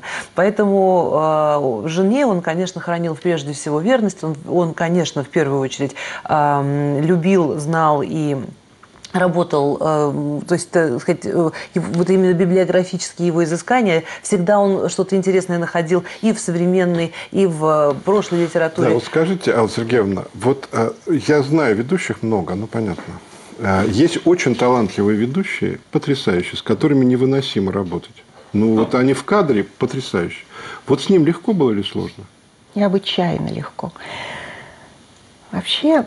Поэтому жене он, конечно, хранил прежде всего верность. Он, конечно, в первую очередь любил, знал и... работал, то есть, так сказать, вот именно библиографические его изыскания, всегда он что-то интересное находил и в современной, и в прошлой литературе. Да, вот скажите, Алла Сергеевна, вот я знаю ведущих много, ну понятно. Есть очень талантливые ведущие, потрясающие, с которыми невыносимо работать. Ну вот они в кадре потрясающие. Вот с ним легко было или сложно? Необычайно легко. Вообще...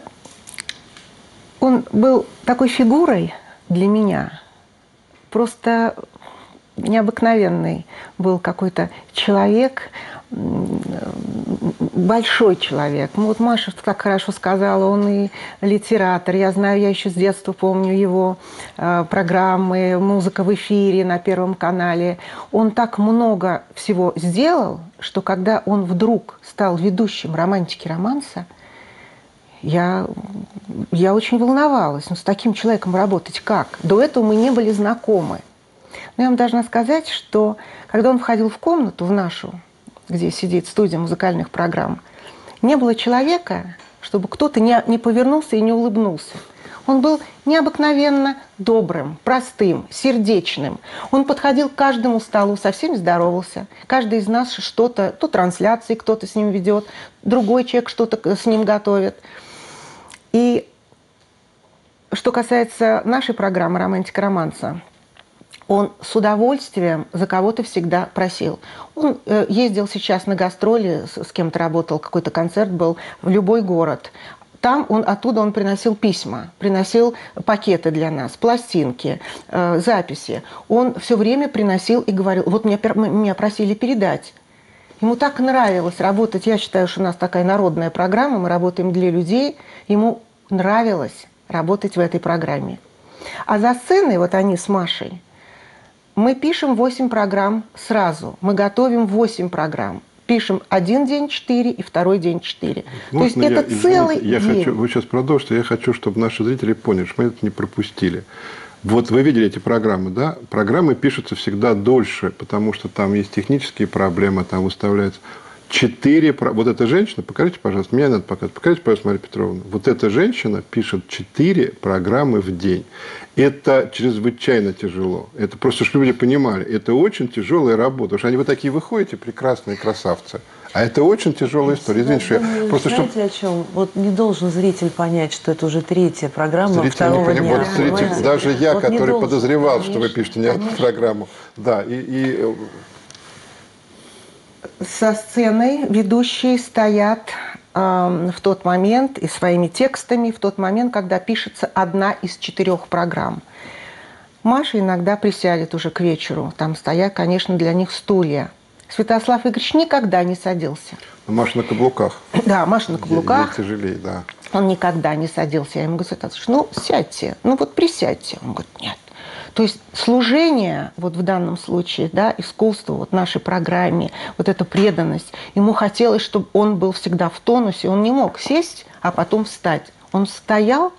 Он был такой фигурой для меня, просто необыкновенный был какой-то человек, большой человек. Ну, вот Маша так хорошо сказала, он и литератор. Я знаю, я еще с детства помню его программы «Музыка в эфире» на Первом канале. Он так много всего сделал, что когда он вдруг стал ведущим «Романтики романса», я очень волновалась. Ну, с таким человеком работать как? До этого мы не были знакомы. Но я вам должна сказать, что когда он входил в комнату, в нашу, где сидит студия музыкальных программ, не было человека, чтобы кто-то не повернулся и не улыбнулся. Он был необыкновенно добрым, простым, сердечным. Он подходил к каждому столу, со всеми здоровался. Каждый из нас что-то, то трансляции кто-то с ним ведет, другой человек что-то с ним готовит. И что касается нашей программы «Романтика романса», он с удовольствием за кого-то всегда просил. Он ездил сейчас на гастроли, с кем-то работал, какой-то концерт был, в любой город. Там оттуда он приносил письма, приносил пакеты для нас, пластинки, записи. Он все время приносил и говорил: вот меня просили передать. Ему так нравилось работать. Я считаю, что у нас такая народная программа, мы работаем для людей. Ему нравилось работать в этой программе. А за сценой, вот они с Машей, мы пишем 8 программ сразу. Мы готовим 8 программ. Пишем один день 4 и второй день 4. То есть это целый день. Вы сейчас продолжите. Я хочу, чтобы наши зрители поняли, что мы это не пропустили. Вот вы видели эти программы, да? Программы пишутся всегда дольше, потому что там есть технические проблемы, там выставляется 4... Вот эта женщина, покажите, пожалуйста, мне надо показать. Покажите, пожалуйста, Мария Петровна. Вот эта женщина пишет 4 программы в день. Это чрезвычайно тяжело. Это просто, чтобы люди понимали, это очень тяжелая работа. Потому что вы такие выходите, прекрасные красавцы. А это очень тяжелая история. Извините, что я просто... Знаете, о чем? Вот не должен зритель понять, что это уже 3-я программа зритель второго не дня. Зритель, даже я, вот который подозревал, конечно, что вы пишете не одну программу. Да, Со сценой ведущие стоят в тот момент и своими текстами в тот момент, когда пишется одна из 4 программ. Маша иногда присядет уже к вечеру. Там стоят, конечно, для них стулья. Святослав Игоревич никогда не садился. Маша на каблуках. Да, Маша на каблуках. Ей тяжелее, да. Он никогда не садился. Я ему говорю: Святослав, ну сядьте, ну вот присядьте. Он говорит: нет. То есть служение, вот в данном случае, да, искусство, вот нашей программе, вот эта преданность, ему хотелось, чтобы он был всегда в тонусе. Он не мог сесть, а потом встать. Он стоял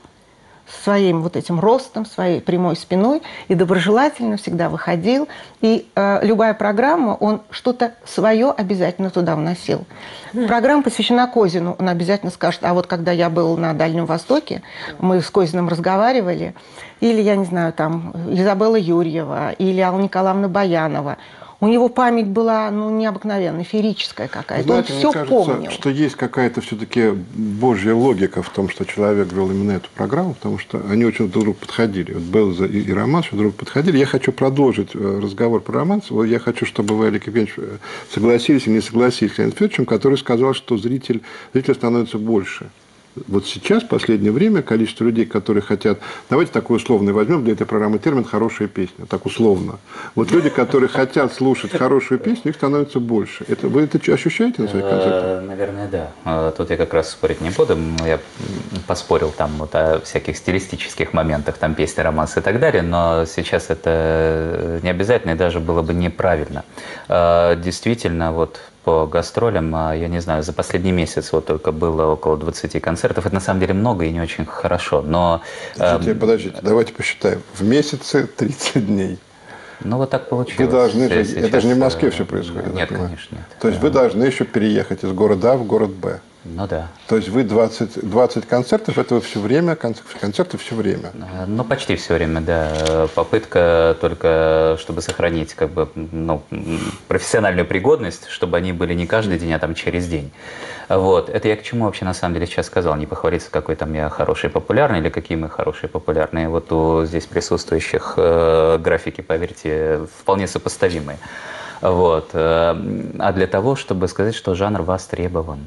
своим вот этим ростом, своей прямой спиной и доброжелательно всегда выходил. И любая программа, он что-то свое обязательно туда вносил. Программа посвящена Козину, он обязательно скажет: а вот когда я был на Дальнем Востоке, мы с Козиным разговаривали, или, я не знаю, там, Изабелла Юрьева, или Алла Николаевна Баянова. У него память была, ну, необыкновенная, феерическая какая-то. Знаете, Он все мне кажется, помнил. что есть какая-то все-таки божья логика в том, что человек вел именно эту программу, потому что они очень друг к другу подходили. Вот Белза и Романс друг к другу подходили. Я хочу продолжить разговор про Романс. Я хочу, чтобы вы, Олег Евгеньевич, согласились или не согласились с Леонидом Федоровичем, который сказал, что зритель становится больше. Вот сейчас, в последнее время, количество людей, которые хотят... Давайте такой условный возьмем для этой программы термин «хорошая песня». Так условно. Вот люди, которые хотят слушать хорошую песню, их становится больше. Вы это ощущаете на своих концертах? Наверное, да. Тут я как раз спорить не буду. Я поспорил там вот о всяких стилистических моментах, там песни, романсы и так далее, но сейчас это не обязательно и даже было бы неправильно. Действительно, вот по гастролям, я не знаю, за последний месяц вот только было около 20 концертов. Это на самом деле много и не очень хорошо, но... Подождите, давайте посчитаем. В месяце 30 дней. Ну, вот так получилось. Вы должны... Сейчас, это же не в Москве все происходит. Нет, конечно, нет. То есть вы должны еще переехать из города А в город Б. Ну да. То есть вы 20 концертов, это вы все время, концерты все время? Ну, почти все время, да. Попытка только, чтобы сохранить как бы, ну, профессиональную пригодность, чтобы они были не каждый день, а там через день. Вот. Это я к чему вообще на самом деле сейчас сказал? Не похвалиться, какой там я хороший, популярный, или какие мы хорошие, популярные. Вот у здесь присутствующих графики, поверьте, вполне сопоставимые. Вот. А для того, чтобы сказать, что жанр востребован.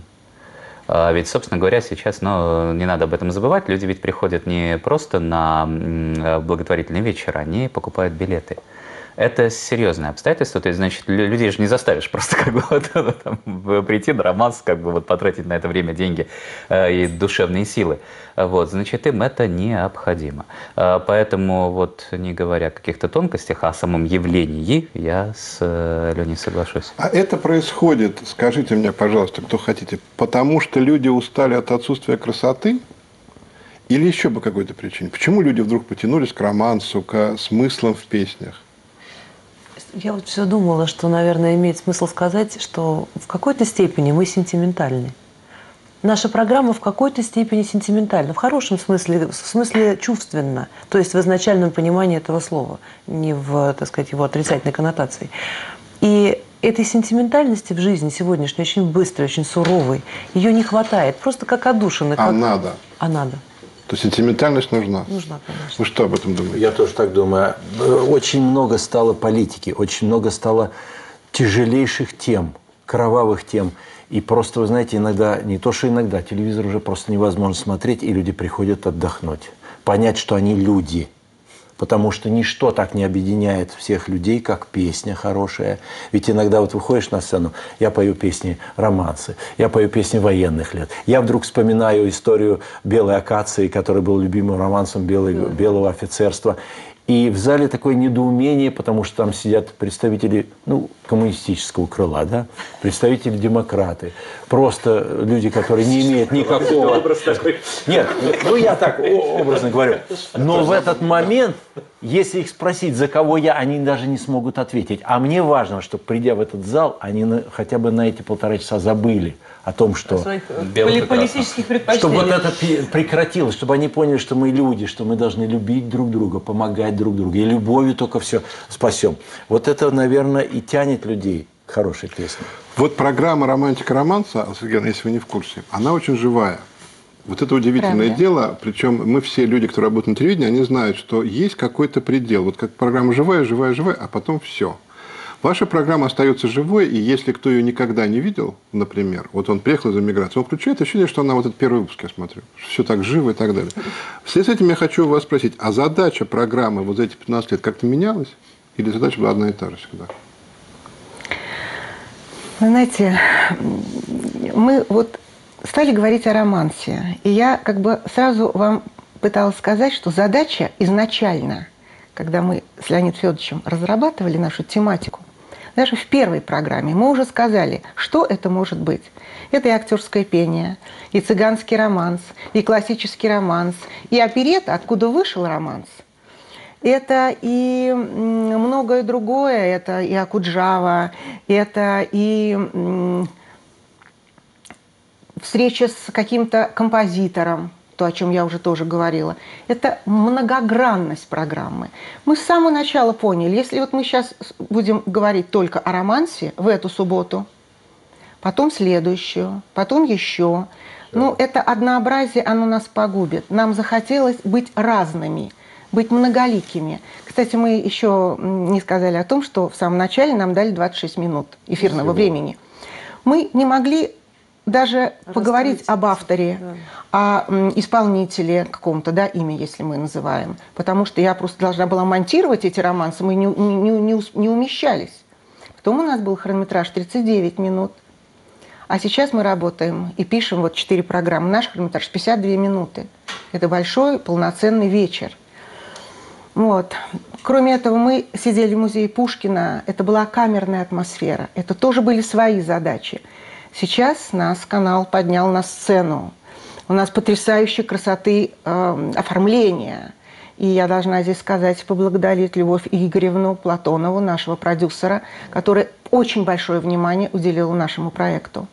Ведь, собственно говоря, сейчас, ну, не надо об этом забывать, люди ведь приходят не просто на благотворительный вечер, они покупают билеты. Это серьезное обстоятельство, то есть, значит, людей же не заставишь просто как бы вот, там, прийти на романс, как бы вот потратить на это время, деньги и душевные силы. Вот, значит, им это необходимо. Поэтому, вот, не говоря о каких-то тонкостях, а о самом явлении, я с Леней соглашусь. А это происходит, скажите мне, пожалуйста, кто хотите, потому что люди устали от отсутствия красоты? Или еще по какой-то причине? Почему люди вдруг потянулись к романсу, к смыслам в песнях? Я вот все думала, что, наверное, имеет смысл сказать, что в какой-то степени мы сентиментальны. Наша программа в какой-то степени сентиментальна, в хорошем смысле, в смысле чувственно, то есть в изначальном понимании этого слова, не в, так сказать, его отрицательной коннотации. И этой сентиментальности в жизни сегодняшней, очень быстрой, очень суровой, ее не хватает, просто как отдушины. А надо? А надо. То сентиментальность нужна? Нужна, конечно. Вы что об этом думаете? Я тоже так думаю. Очень много стало политики, очень много стало тяжелейших тем, кровавых тем. И просто, вы знаете, иногда, не то что иногда, телевизор уже просто невозможно смотреть, и люди приходят отдохнуть. Понять, что они люди. Потому что ничто так не объединяет всех людей, как песня хорошая. Ведь иногда вот выходишь на сцену, я пою песни романсы, я пою песни военных лет. Я вдруг вспоминаю историю «Белой акации», который был любимым романсом белого офицерства. И в зале такое недоумение, потому что там сидят представители, ну, коммунистического крыла, да, представители демократы, просто люди, которые не имеют никакого... Нет, ну я так образно говорю. Но в этот момент, если их спросить, за кого я, они даже не смогут ответить. А мне важно, чтобы, придя в этот зал, они хотя бы на эти 1,5 часа забыли о том, что... Политических предпочтений. Чтобы вот это прекратилось, чтобы они поняли, что мы люди, что мы должны любить друг друга, помогать друг другу. И любовью только все спасем. Вот это, наверное, и тянет людей к хорошей песне. Вот программа «Романтика романса», Сергей, если вы не в курсе, она очень живая. Вот это удивительное дело. Причем мы все люди, кто работают на телевидении, они знают, что есть какой-то предел. Вот как программа живая, живая, живая, а потом все. Ваша программа остается живой, и если кто ее никогда не видел, например, вот он приехал из эмиграции, он включает ощущение, что она вот этот первый выпуск, я смотрю, все так живо и так далее. Вслед с этим я хочу у вас спросить, а задача программы вот за эти 15 лет как-то менялась? Или задача была одна и та же всегда? Вы знаете, мы вот стали говорить о романсе, и я как бы сразу вам пыталась сказать, что задача изначально, когда мы с Леонидом Федоровичем разрабатывали нашу тематику, даже в первой программе мы уже сказали, что это может быть. Это и актерское пение, и цыганский романс, и классический романс, и оперетта, откуда вышел романс. Это и многое другое, это и Окуджава, это и встреча с каким-то композитором, то, о чем я уже тоже говорила. Это многогранность программы. Мы с самого начала поняли, если вот мы сейчас будем говорить только о романсе в эту субботу, потом следующую, потом еще, ну, это однообразие, оно нас погубит. Нам захотелось быть разными, быть многоликими. Кстати, мы еще не сказали о том, что в самом начале нам дали 26 минут эфирного времени. Мы не могли даже поговорить об авторе, о исполнителе каком-то, да, имя, если мы называем. Потому что я просто должна была монтировать эти романсы, мы не умещались. Потом у нас был хронометраж 39 минут. А сейчас мы работаем и пишем вот 4 программы. Наш хронометраж 52 минуты. Это большой полноценный вечер. Вот. Кроме этого, мы сидели в музее Пушкина. Это была камерная атмосфера. Это тоже были свои задачи. Сейчас нас канал поднял на сцену. У нас потрясающей красоты оформления. И я должна здесь сказать, поблагодарить Любовь Игоревну Платонову, нашего продюсера, который очень большое внимание уделил нашему проекту.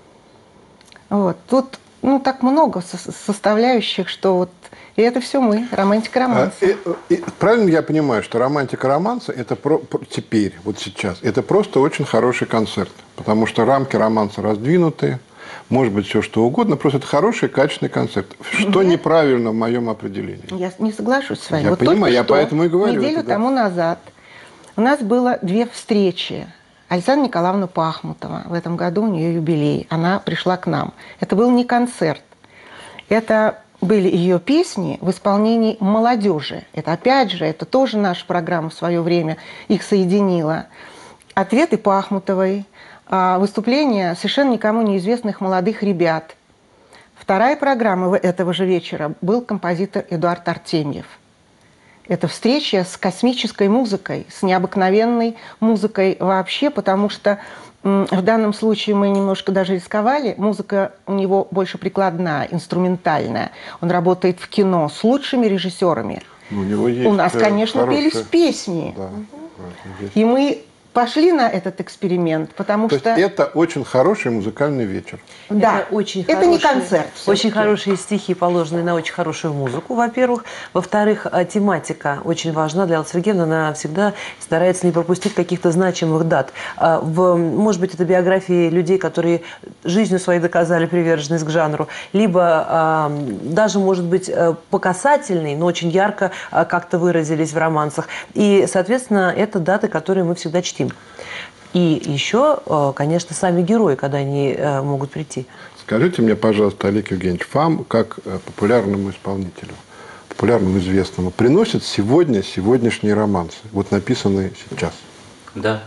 Вот. Тут так много составляющих, что вот... И это все мы, романтика романса. Правильно я понимаю, что романтика романса это теперь, вот сейчас, это просто очень хороший концерт, потому что рамки романса раздвинуты, может быть все что угодно, просто это хороший, качественный концерт. Что неправильно в моем определении? Я не соглашусь с вами. Я вот понимаю, я поэтому и говорю. Неделю тому назад у нас было 2 встречи. Александра Николаевна Пахмутова, в этом году у нее юбилей, она пришла к нам. Это был не концерт, это были ее песни в исполнении молодежи. Это опять же, это тоже наша программа в свое время их соединила. Ответы Пахмутовой, выступления совершенно никому неизвестных молодых ребят. Вторая программа этого же вечера был композитор Эдуард Артемьев. Это встреча с космической музыкой, с необыкновенной музыкой вообще, потому что в данном случае мы немножко даже рисковали. Музыка у него больше прикладная, инструментальная. Он работает в кино с лучшими режиссерами. У нас, конечно, пелись песни. Да, и мы пошли на этот эксперимент, потому То что... есть это очень хороший музыкальный вечер. Да, это очень это не концерт. Очень хорошие стихи, положенные на очень хорошую музыку, во-первых. Во-вторых, тематика очень важна для Аллы Сергеевны. Она всегда старается не пропустить каких-то значимых дат. Может быть, это биографии людей, которые жизнью своей доказали приверженность к жанру, либо даже, может быть, по касательной, но очень ярко как-то выразились в романсах. И, соответственно, это даты, которые мы всегда чтим. И еще, конечно, сами герои, когда они могут прийти. Скажите мне, пожалуйста, Олег Евгеньевич, вам, как популярному исполнителю, популярному известному, приносят сегодняшние романсы, вот написанные сейчас? Да.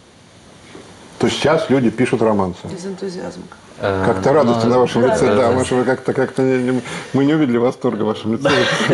То есть сейчас люди пишут романсы? Без энтузиазма. Как-то радости на вашем лице, да. Может, вы как-то мы не увидели восторга в вашем лице.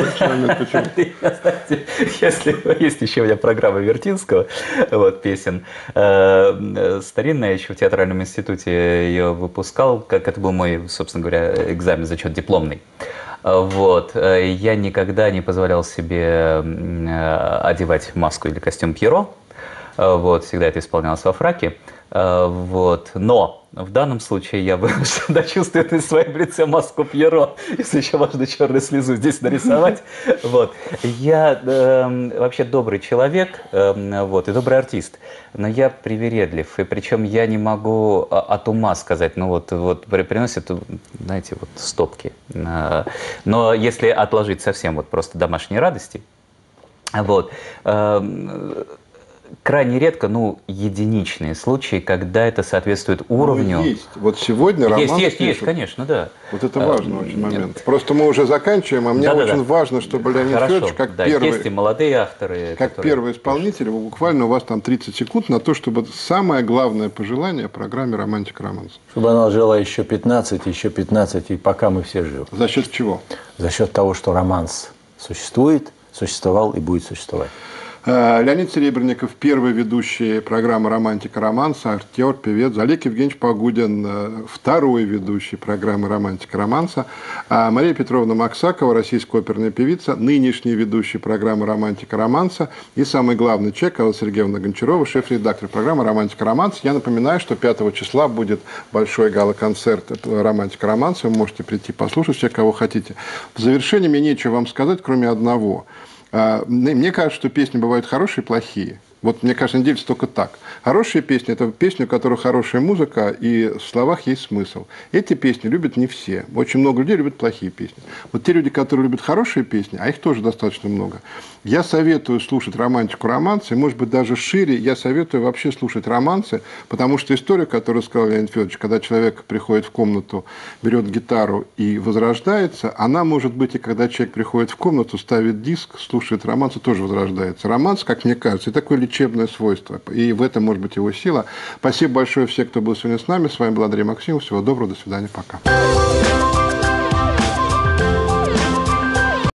Если есть еще у меня программа Вертинского, вот, песен, старинная, еще в театральном институте ее выпускал, как это был мой, собственно говоря, экзамен, зачет дипломный. Вот. Я никогда не позволял себе одевать маску или костюм Пьеро. Вот. Всегда это исполнялось во фраке. Вот. Но в данном случае я вынужден чувствовать на своем лице маску Пьеро, если еще можно черную слезу здесь нарисовать. Вот. Я вообще добрый человек, вот, и добрый артист, но я привередлив, и причем я не могу от ума сказать, ну вот приносят, знаете, вот стопки. Но если отложить совсем вот просто домашние радости, вот, крайне редко, ну, единичные случаи, когда это соответствует уровню. Ну, есть. Вот сегодня романс Есть, конечно, да. Вот это важный очень момент. Просто мы уже заканчиваем, а мне очень важно, чтобы Леонид Федорович, как первый... Есть и молодые авторы, как первый исполнитель, буквально у вас там 30 секунд на то, чтобы самое главное пожелание о программе «Романтика-романс». Чтобы она жила еще 15, и пока мы все живы. За счет чего? За счет того, что романс существует, существовал и будет существовать. Леонид Серебренников, первый ведущий программы «Романтика-романса», актер, певец. Олег Евгеньевич Погудин, второй ведущий программы «Романтика-романса». Мария Петровна Максакова, российская оперная певица, нынешний ведущий программы «Романтика-романса». И самый главный человек, Алла Сергеевна Гончарова, шеф-редактор программы «Романтика-романс». Я напоминаю, что 5 числа будет большой гала-концерт «Романтика-романса». Вы можете прийти послушать все, кого хотите. В завершение мне нечего вам сказать, кроме одного. Мне кажется, что песни бывают хорошие и плохие. Вот, мне кажется, не делится только так. Хорошие песни – это песни, у которых хорошая музыка, и в словах есть смысл. Эти песни любят не все. Очень много людей любят плохие песни. Вот те люди, которые любят хорошие песни, а их тоже достаточно много, я советую слушать романтику-романсы, и, может быть, даже шире, я советую вообще слушать романсы, потому что история, которую сказал Леонид Федорович, когда человек приходит в комнату, берет гитару и возрождается, она может быть и когда человек приходит в комнату, ставит диск, слушает романсы, тоже возрождается. Романс, как мне кажется, это такое лечебное свойство, и в этом может быть его сила. Спасибо большое всем, кто был сегодня с нами. С вами был Андрей Максимов. Всего доброго, до свидания, пока.